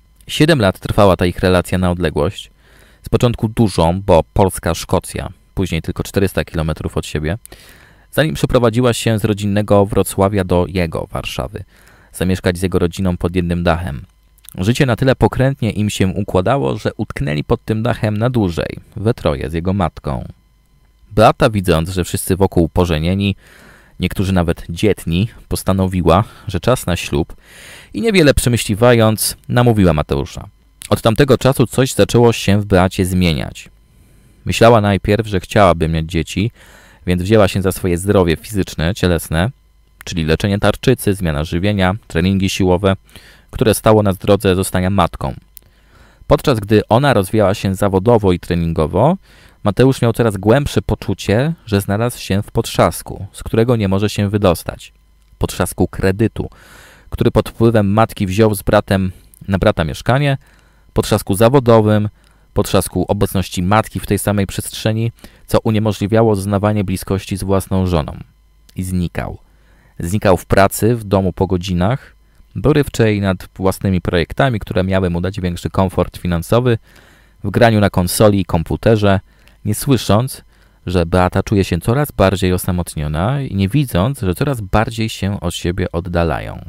7 lat trwała ta ich relacja na odległość, z początku dużą, bo Polska-Szkocja, później tylko 400 km od siebie, zanim przeprowadziła się z rodzinnego Wrocławia do jego Warszawy, zamieszkać z jego rodziną pod jednym dachem. Życie na tyle pokrętnie im się układało, że utknęli pod tym dachem na dłużej, we troje z jego matką. Beata, widząc, że wszyscy wokół pożenieni, niektórzy nawet dzietni, postanowiła, że czas na ślub i niewiele przemyśliwając, namówiła Mateusza. Od tamtego czasu coś zaczęło się w Beacie zmieniać. Myślała najpierw, że chciałaby mieć dzieci, więc wzięła się za swoje zdrowie fizyczne, cielesne, czyli leczenie tarczycy, zmiana żywienia, treningi siłowe, które stało na drodze zostania matką. Podczas gdy ona rozwijała się zawodowo i treningowo, Mateusz miał coraz głębsze poczucie, że znalazł się w potrzasku, z którego nie może się wydostać. Potrzasku kredytu, który pod wpływem matki wziął z bratem na brata mieszkanie, potrzasku zawodowym, potrzasku obecności matki w tej samej przestrzeni, co uniemożliwiało doznawanie bliskości z własną żoną. I znikał. Znikał w pracy, w domu po godzinach, dorywczej nad własnymi projektami, które miały mu dać większy komfort finansowy, w graniu na konsoli i komputerze, nie słysząc, że Beata czuje się coraz bardziej osamotniona i nie widząc, że coraz bardziej się od siebie oddalają.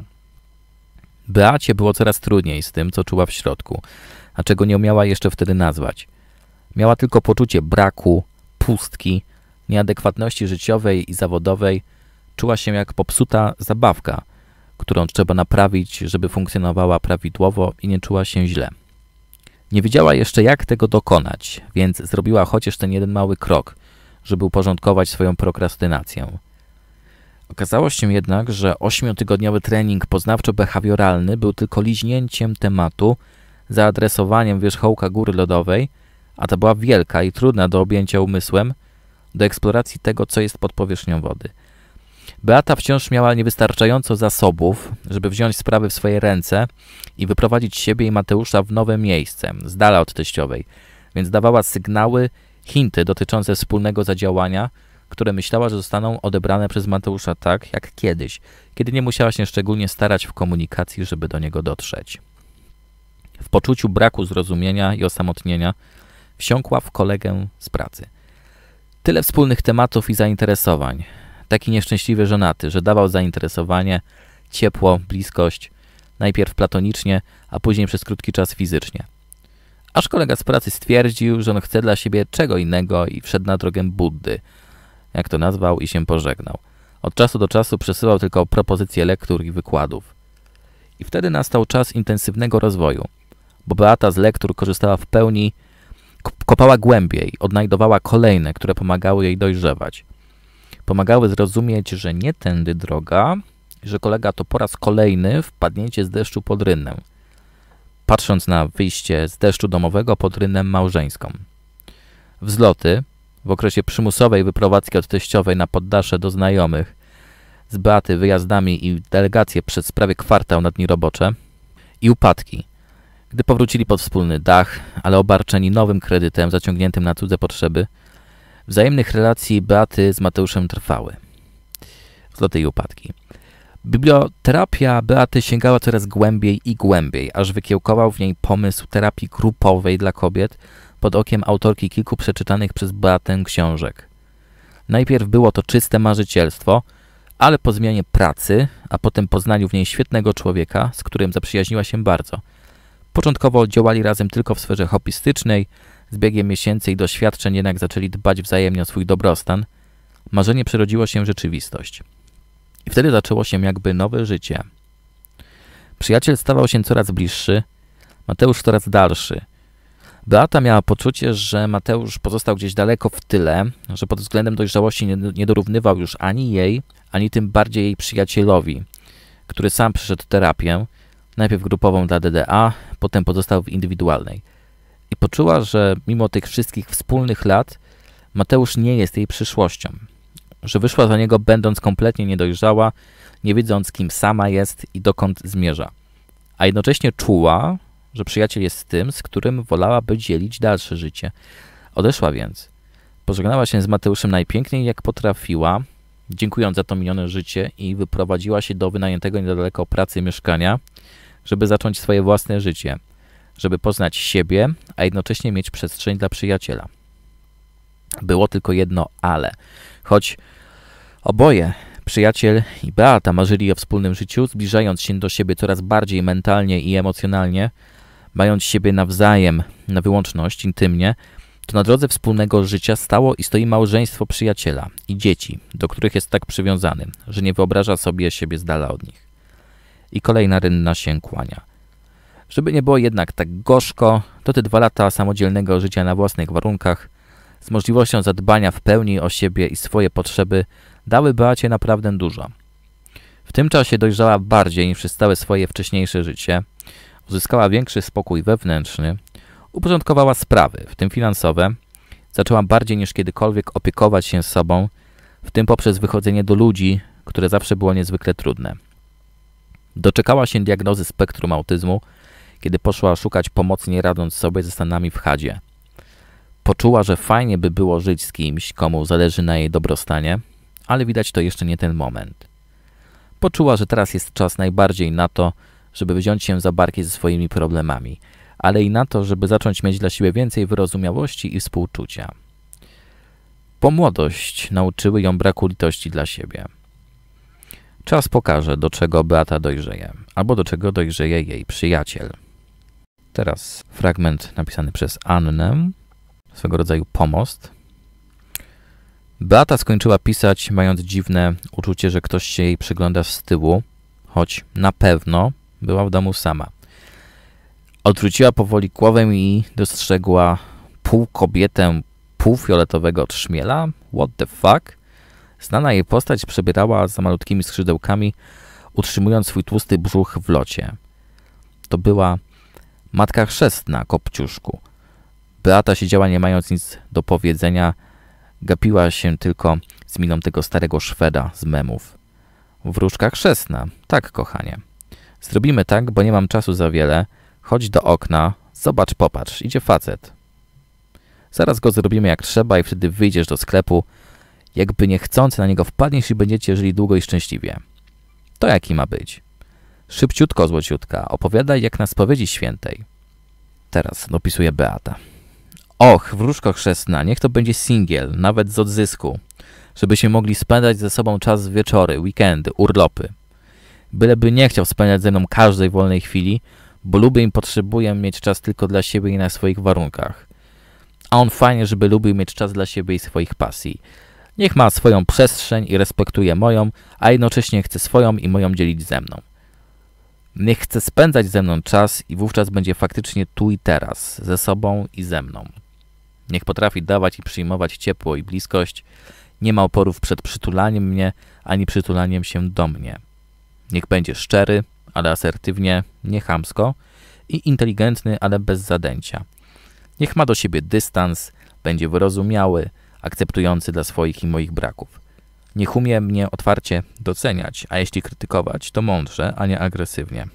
Beacie było coraz trudniej z tym, co czuła w środku, a czego nie umiała jeszcze wtedy nazwać. Miała tylko poczucie braku, pustki, nieadekwatności życiowej i zawodowej. Czuła się jak popsuta zabawka, którą trzeba naprawić, żeby funkcjonowała prawidłowo i nie czuła się źle. Nie wiedziała jeszcze, jak tego dokonać, więc zrobiła chociaż ten jeden mały krok, żeby uporządkować swoją prokrastynację. Okazało się jednak, że 8-tygodniowy trening poznawczo-behawioralny był tylko liźnięciem tematu, zaadresowaniem wierzchołka góry lodowej, a ta była wielka i trudna do objęcia umysłem, do eksploracji tego, co jest pod powierzchnią wody. Beata wciąż miała niewystarczająco zasobów, żeby wziąć sprawy w swoje ręce i wyprowadzić siebie i Mateusza w nowe miejsce, z dala od teściowej, więc dawała sygnały, hinty dotyczące wspólnego zadziałania, które myślała, że zostaną odebrane przez Mateusza tak, jak kiedyś, kiedy nie musiała się szczególnie starać w komunikacji, żeby do niego dotrzeć. W poczuciu braku zrozumienia i osamotnienia wsiąkła w kolegę z pracy. Tyle wspólnych tematów i zainteresowań. Taki nieszczęśliwy żonaty, że dawał zainteresowanie, ciepło, bliskość, najpierw platonicznie, a później przez krótki czas fizycznie. Aż kolega z pracy stwierdził, że on chce dla siebie czego innego i wszedł na drogę Buddy, jak to nazwał, i się pożegnał. Od czasu do czasu przesyłał tylko propozycje lektur i wykładów. I wtedy nastał czas intensywnego rozwoju, bo Beata z lektur korzystała w pełni, kopała głębiej, odnajdowała kolejne, które pomagały jej dojrzewać. Pomagały zrozumieć, że nie tędy droga, że kolega to po raz kolejny wpadnięcie z deszczu pod rynnę, patrząc na wyjście z deszczu domowego pod rynnę małżeńską. Wzloty w okresie przymusowej wyprowadzki od teściowej na poddasze do znajomych, z Beaty wyjazdami i delegacje przez prawie kwartał na dni robocze i upadki, gdy powrócili pod wspólny dach, ale obarczeni nowym kredytem zaciągniętym na cudze potrzeby. Wzajemnych relacji Beaty z Mateuszem trwały. Wzloty i upadki. Biblioterapia Beaty sięgała coraz głębiej i głębiej, aż wykiełkował w niej pomysł terapii grupowej dla kobiet pod okiem autorki kilku przeczytanych przez Beatę książek. Najpierw było to czyste marzycielstwo, ale po zmianie pracy, a potem poznaniu w niej świetnego człowieka, z którym zaprzyjaźniła się bardzo. Początkowo działali razem tylko w sferze hobbystycznej, z biegiem miesięcy i doświadczeń jednak zaczęli dbać wzajemnie o swój dobrostan. Marzenie przerodziło się w rzeczywistość. I wtedy zaczęło się jakby nowe życie. Przyjaciel stawał się coraz bliższy, Mateusz coraz dalszy. Beata miała poczucie, że Mateusz pozostał gdzieś daleko w tyle, że pod względem dojrzałości nie dorównywał już ani jej, ani tym bardziej jej przyjacielowi, który sam przeszedł terapię, najpierw grupową dla DDA, potem pozostał w indywidualnej. I poczuła, że mimo tych wszystkich wspólnych lat Mateusz nie jest jej przyszłością, że wyszła za niego będąc kompletnie niedojrzała, nie wiedząc kim sama jest i dokąd zmierza. A jednocześnie czuła, że przyjaciel jest tym, z którym wolałaby dzielić dalsze życie. Odeszła więc. Pożegnała się z Mateuszem najpiękniej jak potrafiła, dziękując za to minione życie i wyprowadziła się do wynajętego niedaleko pracy mieszkania, żeby zacząć swoje własne życie, żeby poznać siebie, a jednocześnie mieć przestrzeń dla przyjaciela. Było tylko jedno ale. Choć oboje, przyjaciel i Beata, marzyli o wspólnym życiu, zbliżając się do siebie coraz bardziej mentalnie i emocjonalnie, mając siebie nawzajem na wyłączność, intymnie, to na drodze wspólnego życia stało i stoi małżeństwo przyjaciela i dzieci, do których jest tak przywiązany, że nie wyobraża sobie siebie z dala od nich. I kolejna rynna się kłania. Żeby nie było jednak tak gorzko, to te 2 lata samodzielnego życia na własnych warunkach, z możliwością zadbania w pełni o siebie i swoje potrzeby, dały Beacie naprawdę dużo. W tym czasie dojrzała bardziej niż przez całe swoje wcześniejsze życie, uzyskała większy spokój wewnętrzny, uporządkowała sprawy, w tym finansowe, zaczęła bardziej niż kiedykolwiek opiekować się sobą, w tym poprzez wychodzenie do ludzi, które zawsze było niezwykle trudne. Doczekała się diagnozy spektrum autyzmu, kiedy poszła szukać pomocy, nie radząc sobie ze stanami w chadzie. Poczuła, że fajnie by było żyć z kimś, komu zależy na jej dobrostanie, ale widać to jeszcze nie ten moment. Poczuła, że teraz jest czas najbardziej na to, żeby wziąć się za barki ze swoimi problemami, ale i na to, żeby zacząć mieć dla siebie więcej wyrozumiałości i współczucia. Po młodość nauczyły ją braku litości dla siebie. Czas pokaże, do czego Beata dojrzeje, albo do czego dojrzeje jej przyjaciel. Teraz fragment napisany przez Annę, swego rodzaju pomost. Beata skończyła pisać, mając dziwne uczucie, że ktoś się jej przygląda z tyłu, choć na pewno była w domu sama. Odwróciła powoli głowę i dostrzegła pół kobietę półfioletowego trzmiela. What the fuck? Znana jej postać przebierała za malutkimi skrzydełkami, utrzymując swój tłusty brzuch w locie. To była matka chrzestna, Kopciuszku. Beata siedziała nie mając nic do powiedzenia, gapiła się tylko z miną tego starego Szweda z memów. Wróżka chrzestna. Tak, kochanie. Zrobimy tak, bo nie mam czasu za wiele. Chodź do okna, zobacz, popatrz, idzie facet. Zaraz go zrobimy jak trzeba i wtedy wyjdziesz do sklepu. Jakby niechcący na niego wpadniesz i będziecie żyli długo i szczęśliwie. To jaki ma być? Szybciutko, złociutka, opowiadaj jak na spowiedzi świętej. Teraz dopisuje Beata. Och, wróżko chrzestna, niech to będzie singiel, nawet z odzysku, żebyśmy mogli spędzać ze sobą czas w wieczory, weekendy, urlopy. Byleby nie chciał spędzać ze mną każdej wolnej chwili, bo lubię i potrzebuję mieć czas tylko dla siebie i na swoich warunkach. A on fajnie, żeby lubił mieć czas dla siebie i swoich pasji. Niech ma swoją przestrzeń i respektuje moją, a jednocześnie chce swoją i moją dzielić ze mną. Niech chce spędzać ze mną czas i wówczas będzie faktycznie tu i teraz, ze sobą i ze mną. Niech potrafi dawać i przyjmować ciepło i bliskość, nie ma oporów przed przytulaniem mnie, ani przytulaniem się do mnie. Niech będzie szczery, ale asertywnie, nie chamsko i inteligentny, ale bez zadęcia. Niech ma do siebie dystans, będzie wyrozumiały, akceptujący dla swoich i moich braków. Niech umie mnie otwarcie doceniać, a jeśli krytykować, to mądrze, a nie agresywnie.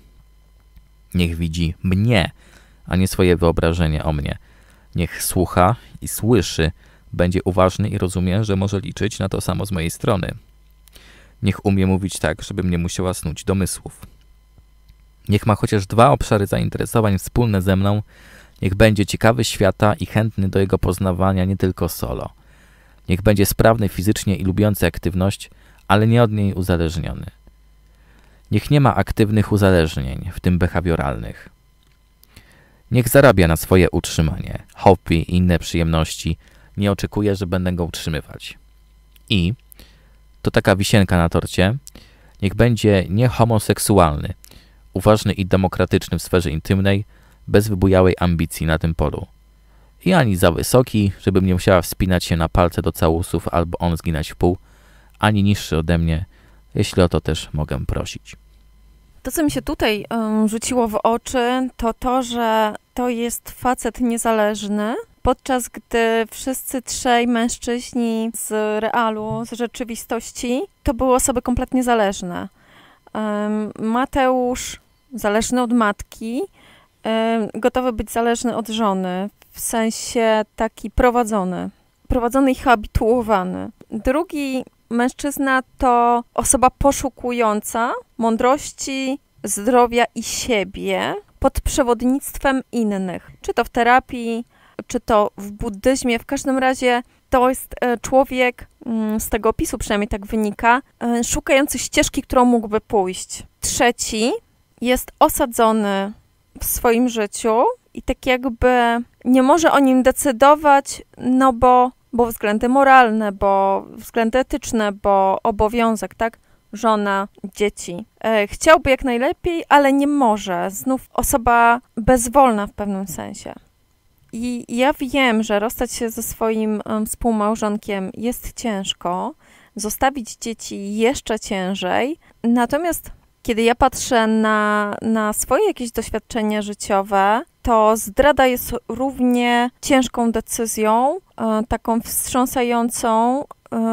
Niech widzi mnie, a nie swoje wyobrażenie o mnie. Niech słucha i słyszy, będzie uważny i rozumie, że może liczyć na to samo z mojej strony. Niech umie mówić tak, żebym nie musiała snuć domysłów. Niech ma chociaż 2 obszary zainteresowań wspólne ze mną, Niech będzie ciekawy świata i chętny do jego poznawania nie tylko solo. Niech będzie sprawny fizycznie i lubiący aktywność, ale nie od niej uzależniony. Niech nie ma aktywnych uzależnień, w tym behawioralnych. Niech zarabia na swoje utrzymanie, hobby i inne przyjemności. Nie oczekuje, że będę go utrzymywać. I, to taka wisienka na torcie, niech będzie niehomoseksualny, uważny i demokratyczny w sferze intymnej, bez wybujałej ambicji na tym polu. I ani za wysoki, żebym nie musiała wspinać się na palce do całusów albo on zginać w pół, ani niższy ode mnie, jeśli o to też mogę prosić. To, co mi się tutaj rzuciło w oczy, to to, że to jest facet niezależny, podczas gdy wszyscy trzej mężczyźni z realu, z rzeczywistości, to były osoby kompletnie zależne. Mateusz zależny od matki, gotowy być zależny od żony, w sensie taki prowadzony i habituowany. Drugi mężczyzna to osoba poszukująca mądrości, zdrowia i siebie pod przewodnictwem innych. Czy to w terapii, czy to w buddyzmie. W każdym razie to jest człowiek, z tego opisu przynajmniej tak wynika, szukający ścieżki, którą mógłby pójść. Trzeci jest osadzony w swoim życiu i tak jakby nie może o nim decydować, no bo względy moralne, bo względy etyczne, bo obowiązek, tak? Żona, dzieci. Chciałby jak najlepiej, ale nie może. Znów osoba bezwolna w pewnym sensie. I ja wiem, że rozstać się ze swoim współmałżonkiem jest ciężko, zostawić dzieci jeszcze ciężej, natomiast kiedy ja patrzę na swoje jakieś doświadczenia życiowe, to zdrada jest równie ciężką decyzją, taką wstrząsającą,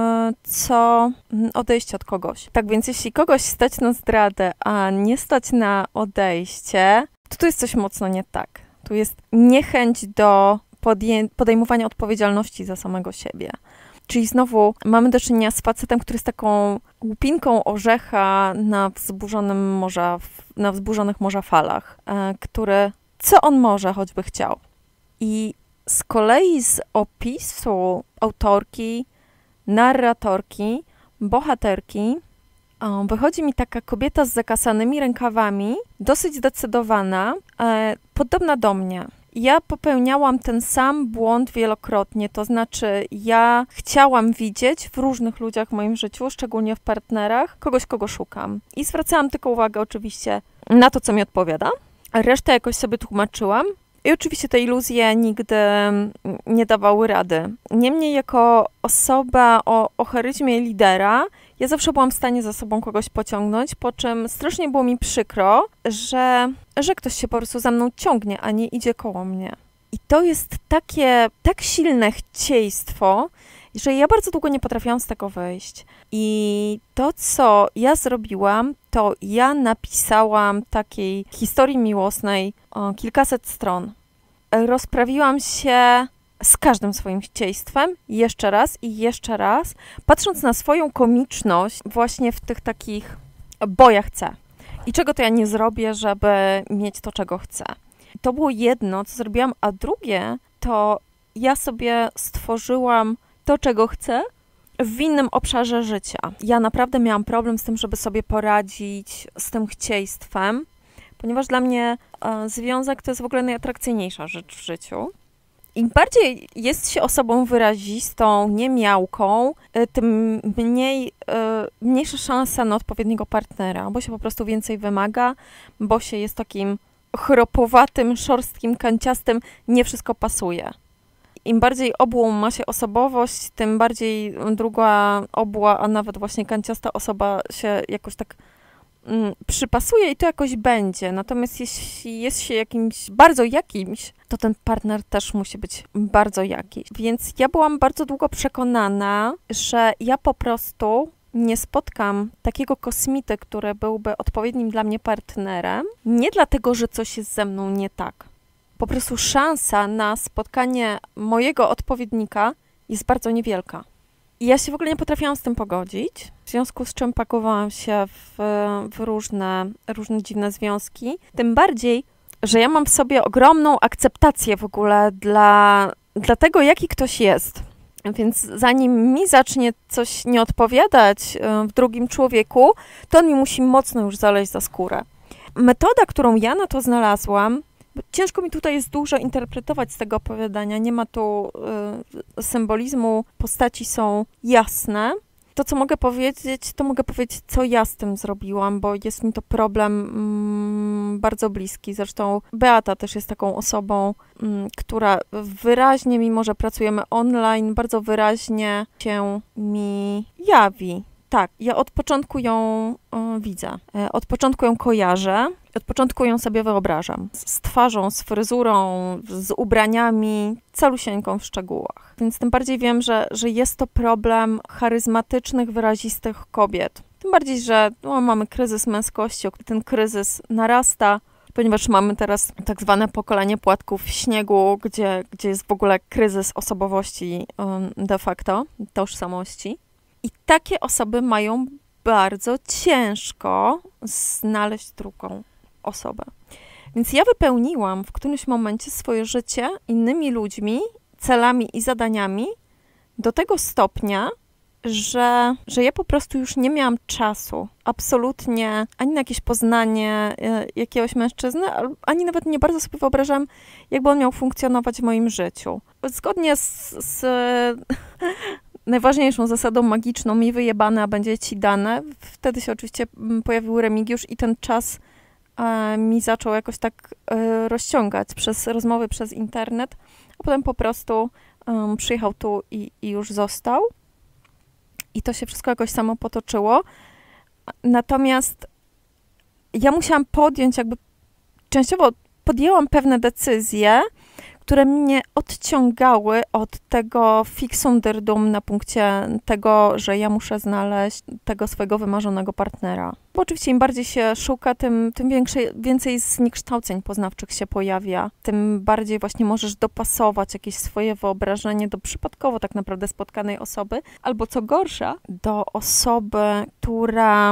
co odejście od kogoś. Tak więc jeśli kogoś stać na zdradę, a nie stać na odejście, to tu jest coś mocno nie tak. Tu jest niechęć do podejmowania odpowiedzialności za samego siebie. Czyli znowu mamy do czynienia z facetem, który jest taką łupinką orzecha na wzburzonych morza falach, który co on może, choćby chciał. I z kolei z opisu autorki, narratorki, bohaterki wychodzi mi taka kobieta z zakasanymi rękawami, dosyć zdecydowana, podobna do mnie. Ja popełniałam ten sam błąd wielokrotnie, to znaczy ja chciałam widzieć w różnych ludziach w moim życiu, szczególnie w partnerach, kogoś, kogo szukam. I zwracałam tylko uwagę oczywiście na to, co mi odpowiada. Resztę jakoś sobie tłumaczyłam. I oczywiście te iluzje nigdy nie dawały rady. Niemniej jako osoba o charyzmie lidera, ja zawsze byłam w stanie za sobą kogoś pociągnąć, po czym strasznie było mi przykro, że ktoś się po prostu za mną ciągnie, a nie idzie koło mnie. I to jest tak silne chcieństwo, że ja bardzo długo nie potrafiłam z tego wyjść. I to, co ja zrobiłam, to ja napisałam takiej historii miłosnej kilkaset stron. Rozprawiłam się z każdym swoim chcieństwem jeszcze raz i jeszcze raz, patrząc na swoją komiczność właśnie w tych takich, bo ja chcę. I czego to ja nie zrobię, żeby mieć to, czego chcę. To było jedno, co zrobiłam, a drugie, to ja sobie stworzyłam to, czego chcę, w innym obszarze życia. Ja naprawdę miałam problem z tym, żeby sobie poradzić z tym chcieństwem, ponieważ dla mnie związek to jest w ogóle najatrakcyjniejsza rzecz w życiu. Im bardziej jest się osobą wyrazistą, niemiałką, tym mniejsza szansa na odpowiedniego partnera, bo się po prostu więcej wymaga, bo się jest takim chropowatym, szorstkim, kanciastym, nie wszystko pasuje. Im bardziej obłą ma się osobowość, tym bardziej druga obła, a nawet właśnie kanciasta osoba się jakoś tak przypasuje i to jakoś będzie. Natomiast jeśli jest się bardzo jakimś, to ten partner też musi być bardzo jakiś. Więc ja byłam bardzo długo przekonana, że ja po prostu nie spotkam takiego kosmity, który byłby odpowiednim dla mnie partnerem, nie dlatego, że coś jest ze mną nie tak. Po prostu szansa na spotkanie mojego odpowiednika jest bardzo niewielka. I ja się w ogóle nie potrafiłam z tym pogodzić, w związku z czym pakowałam się w różne dziwne związki. Tym bardziej, że ja mam w sobie ogromną akceptację w ogóle dla tego, jaki ktoś jest. Więc zanim mi zacznie coś nie odpowiadać w drugim człowieku, to on mi musi mocno już zaleźć za skórę. Metoda, którą ja na to znalazłam, bo ciężko mi tutaj jest dużo interpretować z tego opowiadania, nie ma tu symbolizmu, postaci są jasne. To, co mogę powiedzieć, co ja z tym zrobiłam, bo jest mi to problem bardzo bliski. Zresztą Beata też jest taką osobą, która wyraźnie, mimo że pracujemy online, bardzo wyraźnie się mi jawi. Tak, ja od początku ją widzę, od początku ją kojarzę, od początku ją sobie wyobrażam. Z twarzą, z fryzurą, z ubraniami, calusieńką w szczegółach. Więc tym bardziej wiem, że jest to problem charyzmatycznych, wyrazistych kobiet. Tym bardziej, że mamy kryzys męskości, ten kryzys narasta, ponieważ mamy teraz tak zwane pokolenie płatków w śniegu, gdzie jest w ogóle kryzys osobowości de facto, tożsamości. I takie osoby mają bardzo ciężko znaleźć drugą osobę. Więc ja wypełniłam w którymś momencie swoje życie innymi ludźmi, celami i zadaniami do tego stopnia, że ja po prostu już nie miałam czasu absolutnie ani na jakieś poznanie jakiegoś mężczyzny, ani nawet nie bardzo sobie wyobrażam, jakby on miał funkcjonować w moim życiu. Zgodnie z najważniejszą zasadą magiczną, mi wyjebane, a będzie ci dane. Wtedy się oczywiście pojawił Remigiusz i ten czas mi zaczął jakoś tak rozciągać przez rozmowy przez internet, a potem po prostu przyjechał tu i już został. I to się wszystko jakoś samo potoczyło. Natomiast ja musiałam podjąć częściowo podjęłam pewne decyzje, które mnie odciągały od tego fixum dyrdum na punkcie tego, że ja muszę znaleźć tego swojego wymarzonego partnera. Bo oczywiście im bardziej się szuka, tym więcej zniekształceń poznawczych się pojawia, tym bardziej właśnie możesz dopasować jakieś swoje wyobrażenie do przypadkowo tak naprawdę spotkanej osoby, albo co gorsza, do osoby, która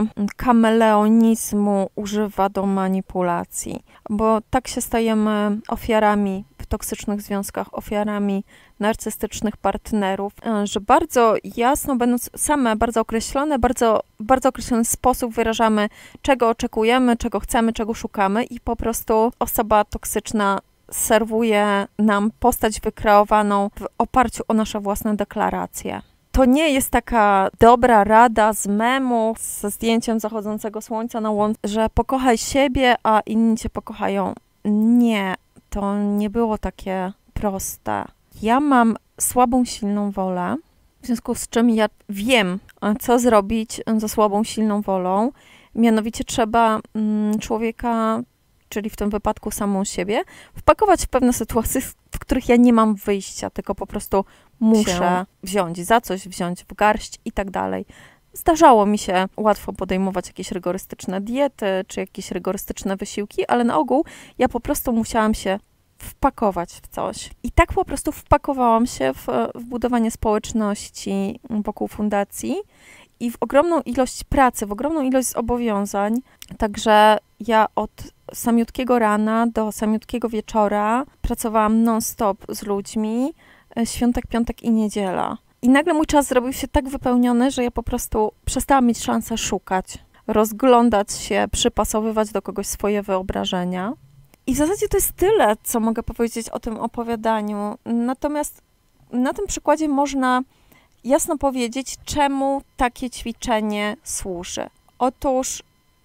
kameleonizmu używa do manipulacji. Bo tak się stajemy ofiarami w toksycznych związkach, ofiarami narcystycznych partnerów, że bardzo jasno, będąc same bardzo określone, w bardzo określony sposób wyrażamy, czego oczekujemy, czego chcemy, czego szukamy i po prostu osoba toksyczna serwuje nam postać wykreowaną w oparciu o nasze własne deklaracje. To nie jest taka dobra rada z memu, ze zdjęciem zachodzącego słońca na łące, że pokochaj siebie, a inni cię pokochają. Nie, to nie było takie proste. Ja mam słabą, silną wolę, w związku z czym ja wiem, co zrobić ze słabą, silną wolą. Mianowicie trzeba człowieka, czyli w tym wypadku samą siebie, wpakować w pewne sytuacje, w których ja nie mam wyjścia, tylko po prostu muszę wziąć za coś, wziąć w garść i tak dalej. Zdarzało mi się łatwo podejmować jakieś rygorystyczne diety, czy jakieś rygorystyczne wysiłki, ale na ogół ja po prostu musiałam się wpakować w coś. I tak po prostu wpakowałam się w budowanie społeczności wokół fundacji i w ogromną ilość pracy, w ogromną ilość zobowiązań. Także ja od samiutkiego rana do samiutkiego wieczora pracowałam non-stop z ludźmi, świątek, piątek i niedziela. I nagle mój czas zrobił się tak wypełniony, że ja po prostu przestałam mieć szansę szukać, rozglądać się, przypasowywać do kogoś swoje wyobrażenia. I w zasadzie to jest tyle, co mogę powiedzieć o tym opowiadaniu. Natomiast na tym przykładzie można jasno powiedzieć, czemu takie ćwiczenie służy. Otóż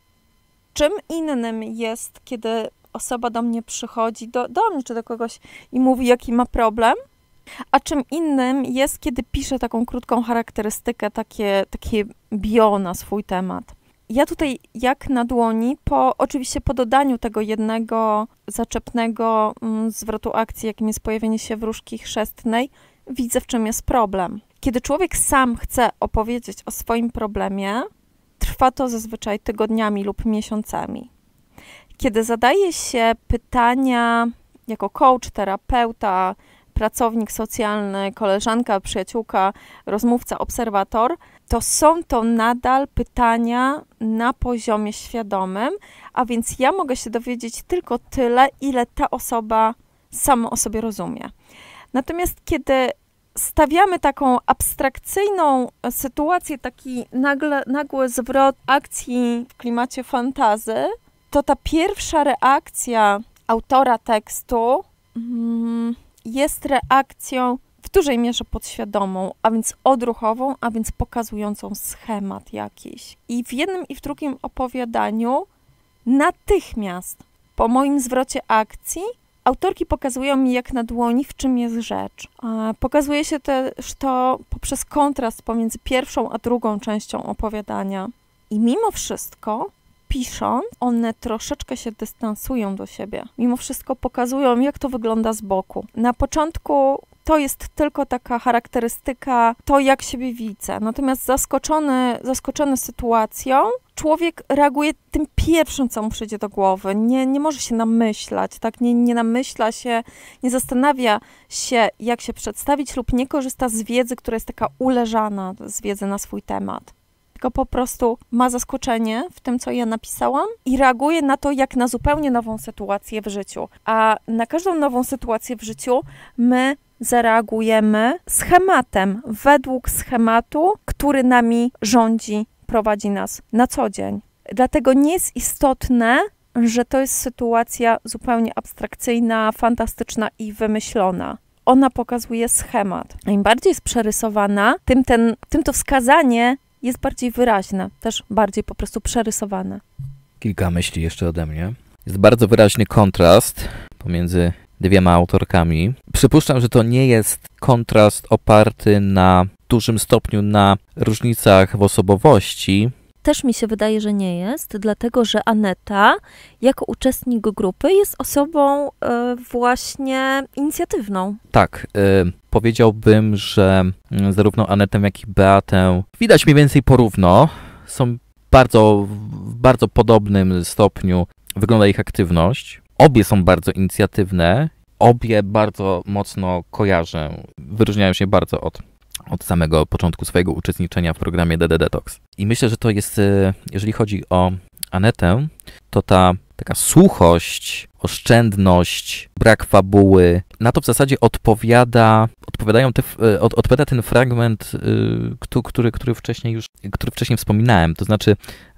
czym innym jest, kiedy osoba do mnie przychodzi, do mnie czy do kogoś i mówi, jaki ma problem, a czym innym jest, kiedy pisze taką krótką charakterystykę, takie bio na swój temat. Ja tutaj jak na dłoni, oczywiście po dodaniu tego jednego zaczepnego zwrotu akcji, jakim jest pojawienie się wróżki chrzestnej, widzę, w czym jest problem. Kiedy człowiek sam chce opowiedzieć o swoim problemie, trwa to zazwyczaj tygodniami lub miesiącami. Kiedy zadaje się pytania jako coach, terapeuta, pracownik socjalny, koleżanka, przyjaciółka, rozmówca, obserwator, to są to nadal pytania na poziomie świadomym, a więc ja mogę się dowiedzieć tylko tyle, ile ta osoba sama o sobie rozumie. Natomiast kiedy stawiamy taką abstrakcyjną sytuację, taki nagły zwrot akcji w klimacie fantazy, to ta pierwsza reakcja autora tekstu jest reakcją w dużej mierze podświadomą, a więc odruchową, a więc pokazującą schemat jakiś. I w jednym i w drugim opowiadaniu natychmiast po moim zwrocie akcji autorki pokazują mi jak na dłoni, w czym jest rzecz. Pokazuje się też to poprzez kontrast pomiędzy pierwszą a drugą częścią opowiadania. I mimo wszystko, pisząc, one troszeczkę się dystansują do siebie. Mimo wszystko pokazują, jak to wygląda z boku. Na początku to jest tylko taka charakterystyka, to jak siebie widzę. Natomiast zaskoczony sytuacją, człowiek reaguje tym pierwszym, co mu przyjdzie do głowy. Nie może się namyślać, tak? Nie namyśla się, nie zastanawia się, jak się przedstawić lub nie korzysta z wiedzy, która jest taka uleżana, z wiedzy na swój temat. Tylko po prostu ma zaskoczenie w tym, co ja napisałam i reaguje na to, jak na zupełnie nową sytuację w życiu. A na każdą nową sytuację w życiu my zareagujemy schematem, według schematu, który nami rządzi, prowadzi nas na co dzień. Dlatego nie jest istotne, że to jest sytuacja zupełnie abstrakcyjna, fantastyczna i wymyślona. Ona pokazuje schemat. A im bardziej jest przerysowana, tym to wskazanie jest bardziej wyraźne, też bardziej po prostu przerysowane. Kilka myśli jeszcze ode mnie. Jest bardzo wyraźny kontrast pomiędzy dwiema autorkami. Przypuszczam, że to nie jest kontrast oparty na dużym stopniu na różnicach w osobowości. Też mi się wydaje, że nie jest, dlatego że Aneta jako uczestnik grupy jest osobą właśnie inicjatywną. Tak, powiedziałbym, że zarówno Anetę, jak i Beatę widać mniej więcej porówno. Są w bardzo podobnym stopniu wygląda ich aktywność. Obie są bardzo inicjatywne, obie bardzo mocno kojarzę, wyróżniają się bardzo od samego początku swojego uczestniczenia w programie DD Detox. I myślę, że to jest, jeżeli chodzi o Anetę, to ta taka suchość, oszczędność, brak fabuły, na to w zasadzie odpowiada ten fragment, który wcześniej wspominałem. To znaczy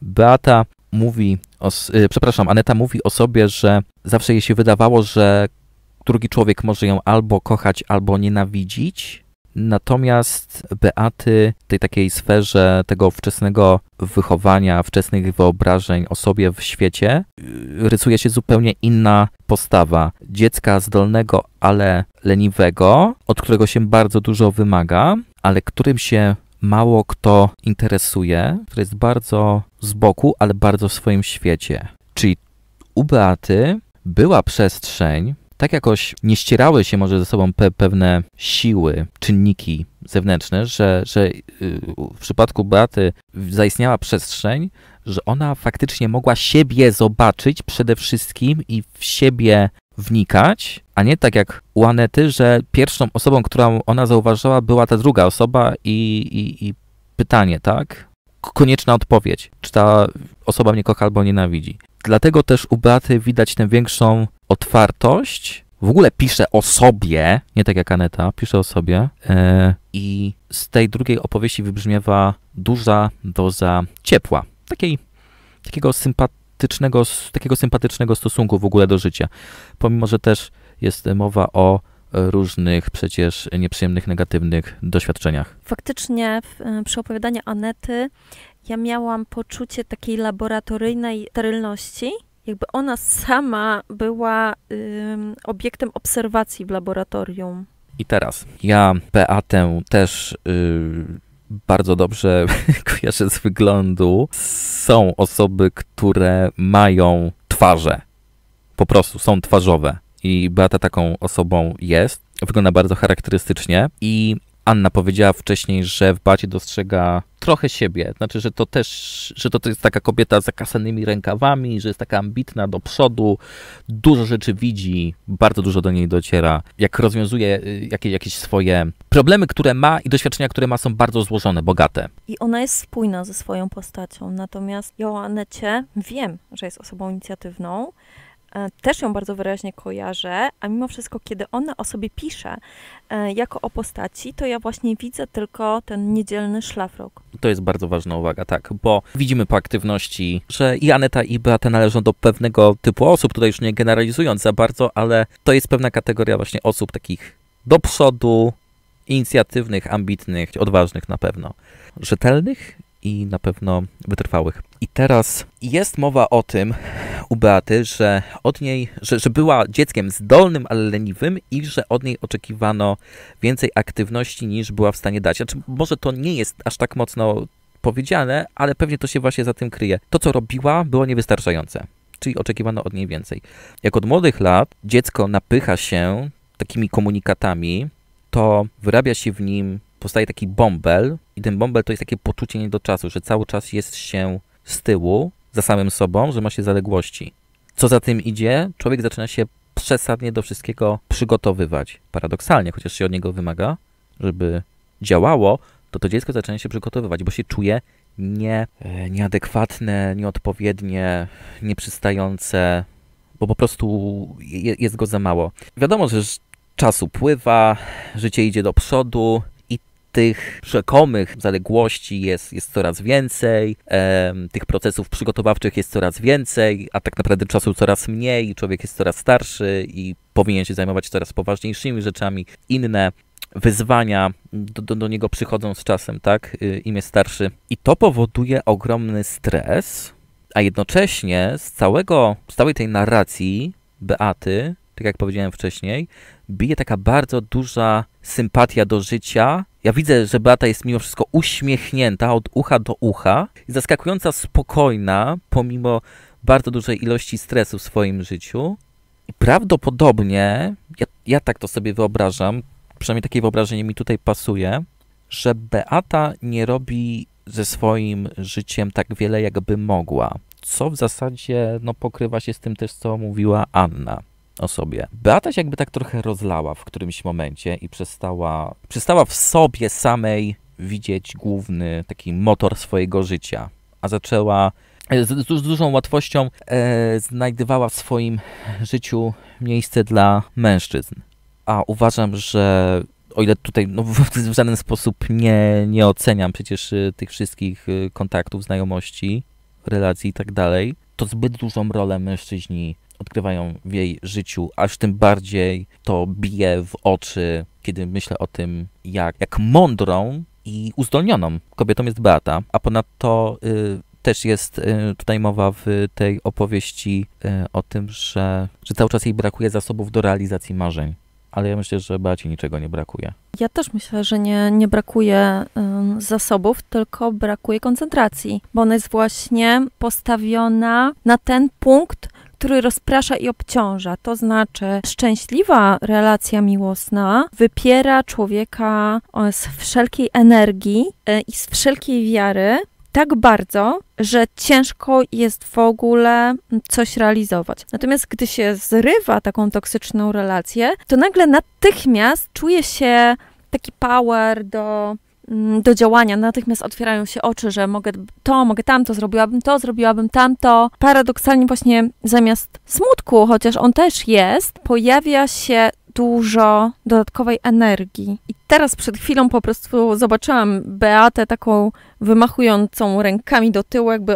Aneta mówi o sobie, że zawsze jej się wydawało, że drugi człowiek może ją albo kochać, albo nienawidzić. Natomiast Beaty w tej takiej sferze tego wczesnego wychowania, wczesnych wyobrażeń o sobie w świecie rysuje się zupełnie inna postawa. Dziecka zdolnego, ale leniwego, od którego się bardzo dużo wymaga, ale którym się mało kto interesuje, który jest bardzo z boku, ale bardzo w swoim świecie. Czyli u Beaty była przestrzeń, tak jakoś nie ścierały się może ze sobą pewne siły, czynniki zewnętrzne, że w przypadku Beaty zaistniała przestrzeń, że ona faktycznie mogła siebie zobaczyć przede wszystkim i w siebie wnikać, a nie tak jak u Anety, że pierwszą osobą, którą ona zauważyła, była ta druga osoba i pytanie, tak? Konieczna odpowiedź, czy ta osoba mnie kocha albo nienawidzi. Dlatego też u Beaty widać tę większą otwartość. W ogóle pisze o sobie, nie tak jak Aneta, pisze o sobie. I z tej drugiej opowieści wybrzmiewa duża doza ciepła. Takiego sympatycznego stosunku w ogóle do życia. Pomimo, że też jest mowa o różnych przecież nieprzyjemnych, negatywnych doświadczeniach. Faktycznie przy opowiadaniu Anety ja miałam poczucie takiej laboratoryjnej sterylności, jakby ona sama była obiektem obserwacji w laboratorium. I teraz ja Beatę też bardzo dobrze kojarzę z wyglądu. Są osoby, które mają twarze. Po prostu są twarzowe. I Beata taką osobą jest. Wygląda bardzo charakterystycznie. I Anna powiedziała wcześniej, że w Beacie dostrzega trochę siebie. Znaczy, że to też, że to jest taka kobieta z zakasanymi rękawami, że jest taka ambitna do przodu, dużo rzeczy widzi, bardzo dużo do niej dociera. Jak rozwiązuje jakieś swoje problemy, które ma i doświadczenia, które ma, są bardzo złożone, bogate. I ona jest spójna ze swoją postacią. Natomiast ja o Anecie wiem, że jest osobą inicjatywną. Też ją bardzo wyraźnie kojarzę, a mimo wszystko, kiedy ona o sobie pisze jako o postaci, to ja właśnie widzę tylko ten niedzielny szlafrok. To jest bardzo ważna uwaga, tak, bo widzimy po aktywności, że i Aneta, i Beata należą do pewnego typu osób, tutaj już nie generalizując za bardzo, ale to jest pewna kategoria właśnie osób takich do przodu, inicjatywnych, ambitnych, odważnych na pewno, rzetelnych i na pewno wytrwałych. I teraz jest mowa o tym u Beaty, że od niej, że była dzieckiem zdolnym, ale leniwym i że od niej oczekiwano więcej aktywności niż była w stanie dać. Znaczy, może to nie jest aż tak mocno powiedziane, ale pewnie to się właśnie za tym kryje. To, co robiła, było niewystarczające, czyli oczekiwano od niej więcej. Jak od młodych lat dziecko napycha się takimi komunikatami, to wyrabia się w nim, powstaje taki bąbel i ten bąbel to jest takie poczucie nie do czasu, że cały czas jest się z tyłu, za samym sobą, że ma się zaległości. Co za tym idzie, człowiek zaczyna się przesadnie do wszystkiego przygotowywać. Paradoksalnie, chociaż się od niego wymaga, żeby działało, to dziecko zaczyna się przygotowywać, bo się czuje nieadekwatne, nieodpowiednie, nieprzystające, bo po prostu jest go za mało. Wiadomo, że czas upływa, życie idzie do przodu i tych rzekomych zaległości jest coraz więcej, tych procesów przygotowawczych jest coraz więcej, a tak naprawdę czasu coraz mniej, człowiek jest coraz starszy i powinien się zajmować coraz poważniejszymi rzeczami. Inne wyzwania do niego przychodzą z czasem, tak? Im jest starszy. I to powoduje ogromny stres, a jednocześnie z całej tej narracji Beaty, tak jak powiedziałem wcześniej, bije taka bardzo duża sympatia do życia. Ja widzę, że Beata jest mimo wszystko uśmiechnięta od ucha do ucha i zaskakująco spokojna, pomimo bardzo dużej ilości stresu w swoim życiu. I prawdopodobnie, ja tak to sobie wyobrażam, przynajmniej takie wyobrażenie mi tutaj pasuje, że Beata nie robi ze swoim życiem tak wiele, jakby mogła. Co w zasadzie pokrywa się z tym też, co mówiła Anna o sobie. Beata się jakby tak trochę rozlała w którymś momencie i przestała w sobie samej widzieć główny taki motor swojego życia, a zaczęła z dużą łatwością znajdowała w swoim życiu miejsce dla mężczyzn. A uważam, że o ile tutaj w żaden sposób nie oceniam przecież tych wszystkich kontaktów, znajomości, relacji i tak dalej, to zbyt dużą rolę mężczyźni odgrywają w jej życiu, aż tym bardziej to bije w oczy, kiedy myślę o tym, jak mądrą i uzdolnioną kobietą jest Beata, a ponadto też jest tutaj mowa w tej opowieści o tym, że cały czas jej brakuje zasobów do realizacji marzeń. Ale ja myślę, że Beacie niczego nie brakuje. Ja też myślę, że nie brakuje zasobów, tylko brakuje koncentracji, bo ona jest właśnie postawiona na ten punkt, który rozprasza i obciąża. To znaczy szczęśliwa relacja miłosna wypiera człowieka z wszelkiej energii i z wszelkiej wiary tak bardzo, że ciężko jest w ogóle coś realizować. Natomiast gdy się zrywa taką toksyczną relację, to nagle natychmiast czuje się taki power do działania. Natychmiast otwierają się oczy, że mogę tamto, zrobiłabym tamto. Paradoksalnie właśnie zamiast smutku, chociaż on też jest, pojawia się dużo dodatkowej energii. I teraz przed chwilą po prostu zobaczyłam Beatę taką wymachującą rękami do tyłu, jakby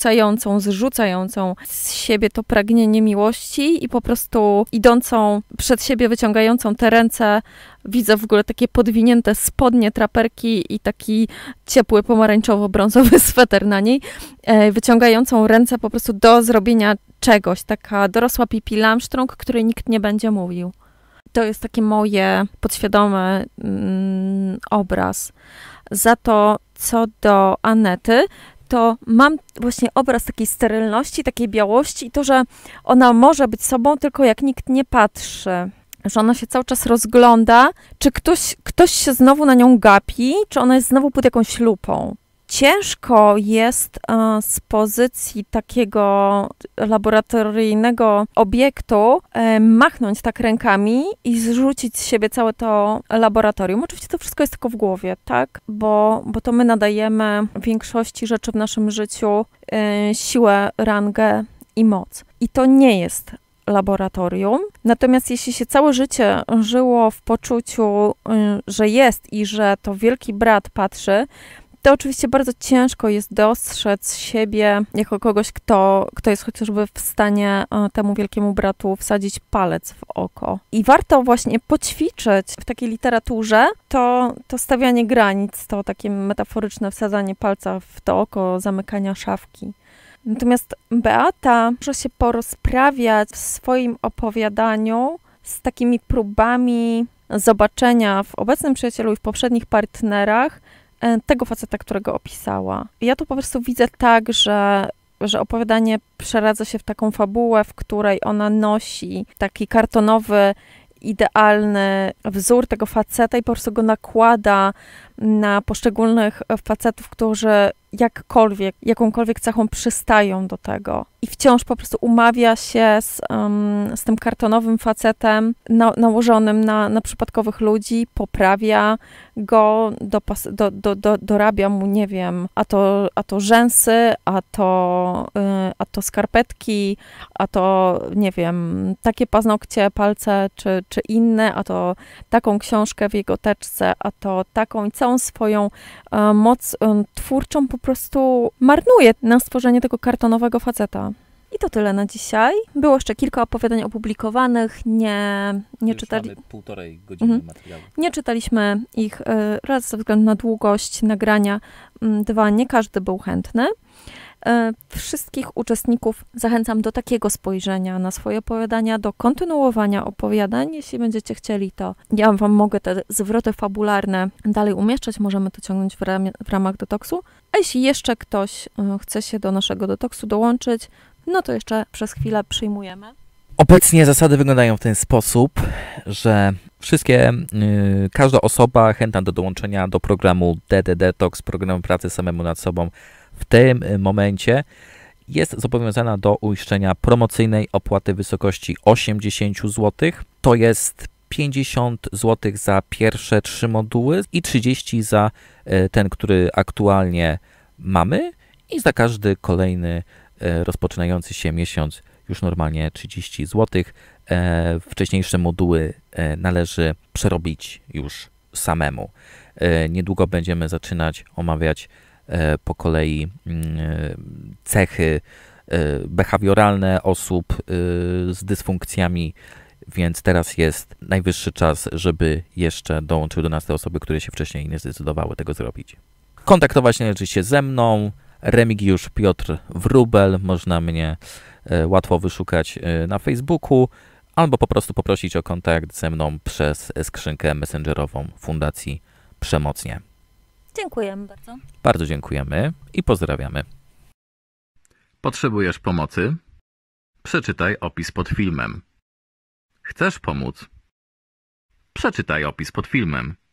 zrzucającą z siebie to pragnienie miłości i po prostu idącą przed siebie, wyciągającą te ręce. Widzę w ogóle takie podwinięte spodnie, traperki i taki ciepły, pomarańczowo-brązowy sweter na niej, wyciągającą ręce po prostu do zrobienia czegoś. Taka dorosła Pippi Langström, której nikt nie będzie mówił. To jest taki moje podświadomy obraz. Za to, co do Anety, to mam właśnie obraz takiej sterylności, takiej białości i to, że ona może być sobą, tylko jak nikt nie patrzy. Że ona się cały czas rozgląda, czy ktoś się znowu na nią gapi, czy ona jest znowu pod jakąś lupą. ciężko jest z pozycji takiego laboratoryjnego obiektu machnąć tak rękami i zrzucić z siebie całe to laboratorium. Oczywiście to wszystko jest tylko w głowie, tak? Bo to my nadajemy większości rzeczy w naszym życiu siłę, rangę i moc. I to nie jest laboratorium. Natomiast jeśli się całe życie żyło w poczuciu, że jest i że to wielki brat patrzy, to oczywiście bardzo ciężko jest dostrzec siebie jako kogoś, kto jest chociażby w stanie temu wielkiemu bratu wsadzić palec w oko. I warto właśnie poćwiczyć w takiej literaturze to stawianie granic, to takie metaforyczne wsadzanie palca w to oko, zamykania szafki. Natomiast Beata może się porozprawiać w swoim opowiadaniu z takimi próbami zobaczenia w obecnym przyjacielu i w poprzednich partnerach tego faceta, którego opisała. Ja tu po prostu widzę tak, że opowiadanie przeradza się w taką fabułę, w której ona nosi taki kartonowy, idealny wzór tego faceta i po prostu go nakłada na poszczególnych facetów, którzy jakąkolwiek cechą przystają do tego. I wciąż po prostu umawia się z tym kartonowym facetem nałożonym na przypadkowych ludzi, poprawia go, dorabia mu, nie wiem, a to rzęsy, a to skarpetki, a to, nie wiem, takie paznokcie, palce, czy inne, a to taką książkę w jego teczce, a to taką i całą swoją moc twórczą po prostu marnuje na stworzenie tego kartonowego faceta. I to tyle na dzisiaj. Było jeszcze kilka opowiadań opublikowanych, nie półtorej godziny materiału. Nie czytaliśmy ich raz ze względu na długość nagrania, dwa, nie każdy był chętny. Wszystkich uczestników zachęcam do takiego spojrzenia na swoje opowiadania, do kontynuowania opowiadań. Jeśli będziecie chcieli, to ja wam mogę te zwroty fabularne dalej umieszczać, możemy to ciągnąć w ramach detoksu. A jeśli jeszcze ktoś chce się do naszego detoksu dołączyć, no to jeszcze przez chwilę przyjmujemy. Obecnie zasady wyglądają w ten sposób, że każda osoba chętna do dołączenia do programu DD Detox, programu pracy samemu nad sobą, w tym momencie jest zobowiązana do uiszczenia promocyjnej opłaty w wysokości 80 zł. To jest 50 zł za pierwsze 3 moduły i 30 za ten, który aktualnie mamy i za każdy kolejny rozpoczynający się miesiąc już normalnie 30 zł. Wcześniejsze moduły należy przerobić już samemu. Niedługo będziemy zaczynać omawiać po kolei cechy behawioralne osób z dysfunkcjami, więc teraz jest najwyższy czas, żeby jeszcze dołączyły do nas te osoby, które się wcześniej nie zdecydowały tego zrobić. Kontaktować należy się ze mną, Remigiusz Piotr Wróbel, można mnie łatwo wyszukać na Facebooku, albo po prostu poprosić o kontakt ze mną przez skrzynkę messengerową Fundacji Przemocnie. Dziękujemy bardzo. Bardzo dziękujemy i pozdrawiamy. Potrzebujesz pomocy? Przeczytaj opis pod filmem. Chcesz pomóc? Przeczytaj opis pod filmem.